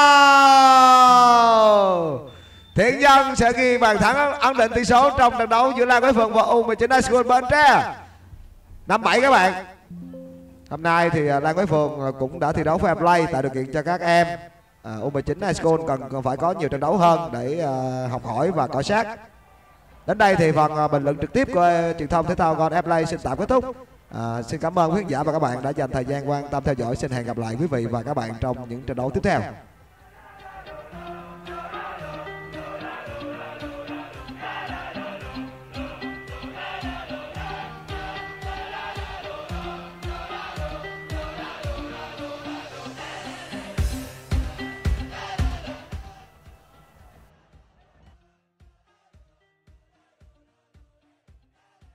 wow, Thiện Nhân sẽ ghi bàn thắng ấn định tỷ số trong trận đấu giữa Lan Quế Phường và U mười chín High School Bến Tre. Năm bảy các bạn. Hôm nay thì Lan Quế Phường cũng đã thi đấu fair play, tạo điều kiện cho các em à, U mười chín High School cần, cần phải có nhiều trận đấu hơn để uh, học hỏi và cọ sát. Đến đây thì phần uh, bình luận trực tiếp của uh, truyền thông thể thao Gold Airplay xin tạm kết thúc. À, xin cảm ơn quý khán giả và các bạn đã dành thời gian quan tâm theo dõi. Xin hẹn gặp lại quý vị và các bạn trong những trận đấu tiếp theo.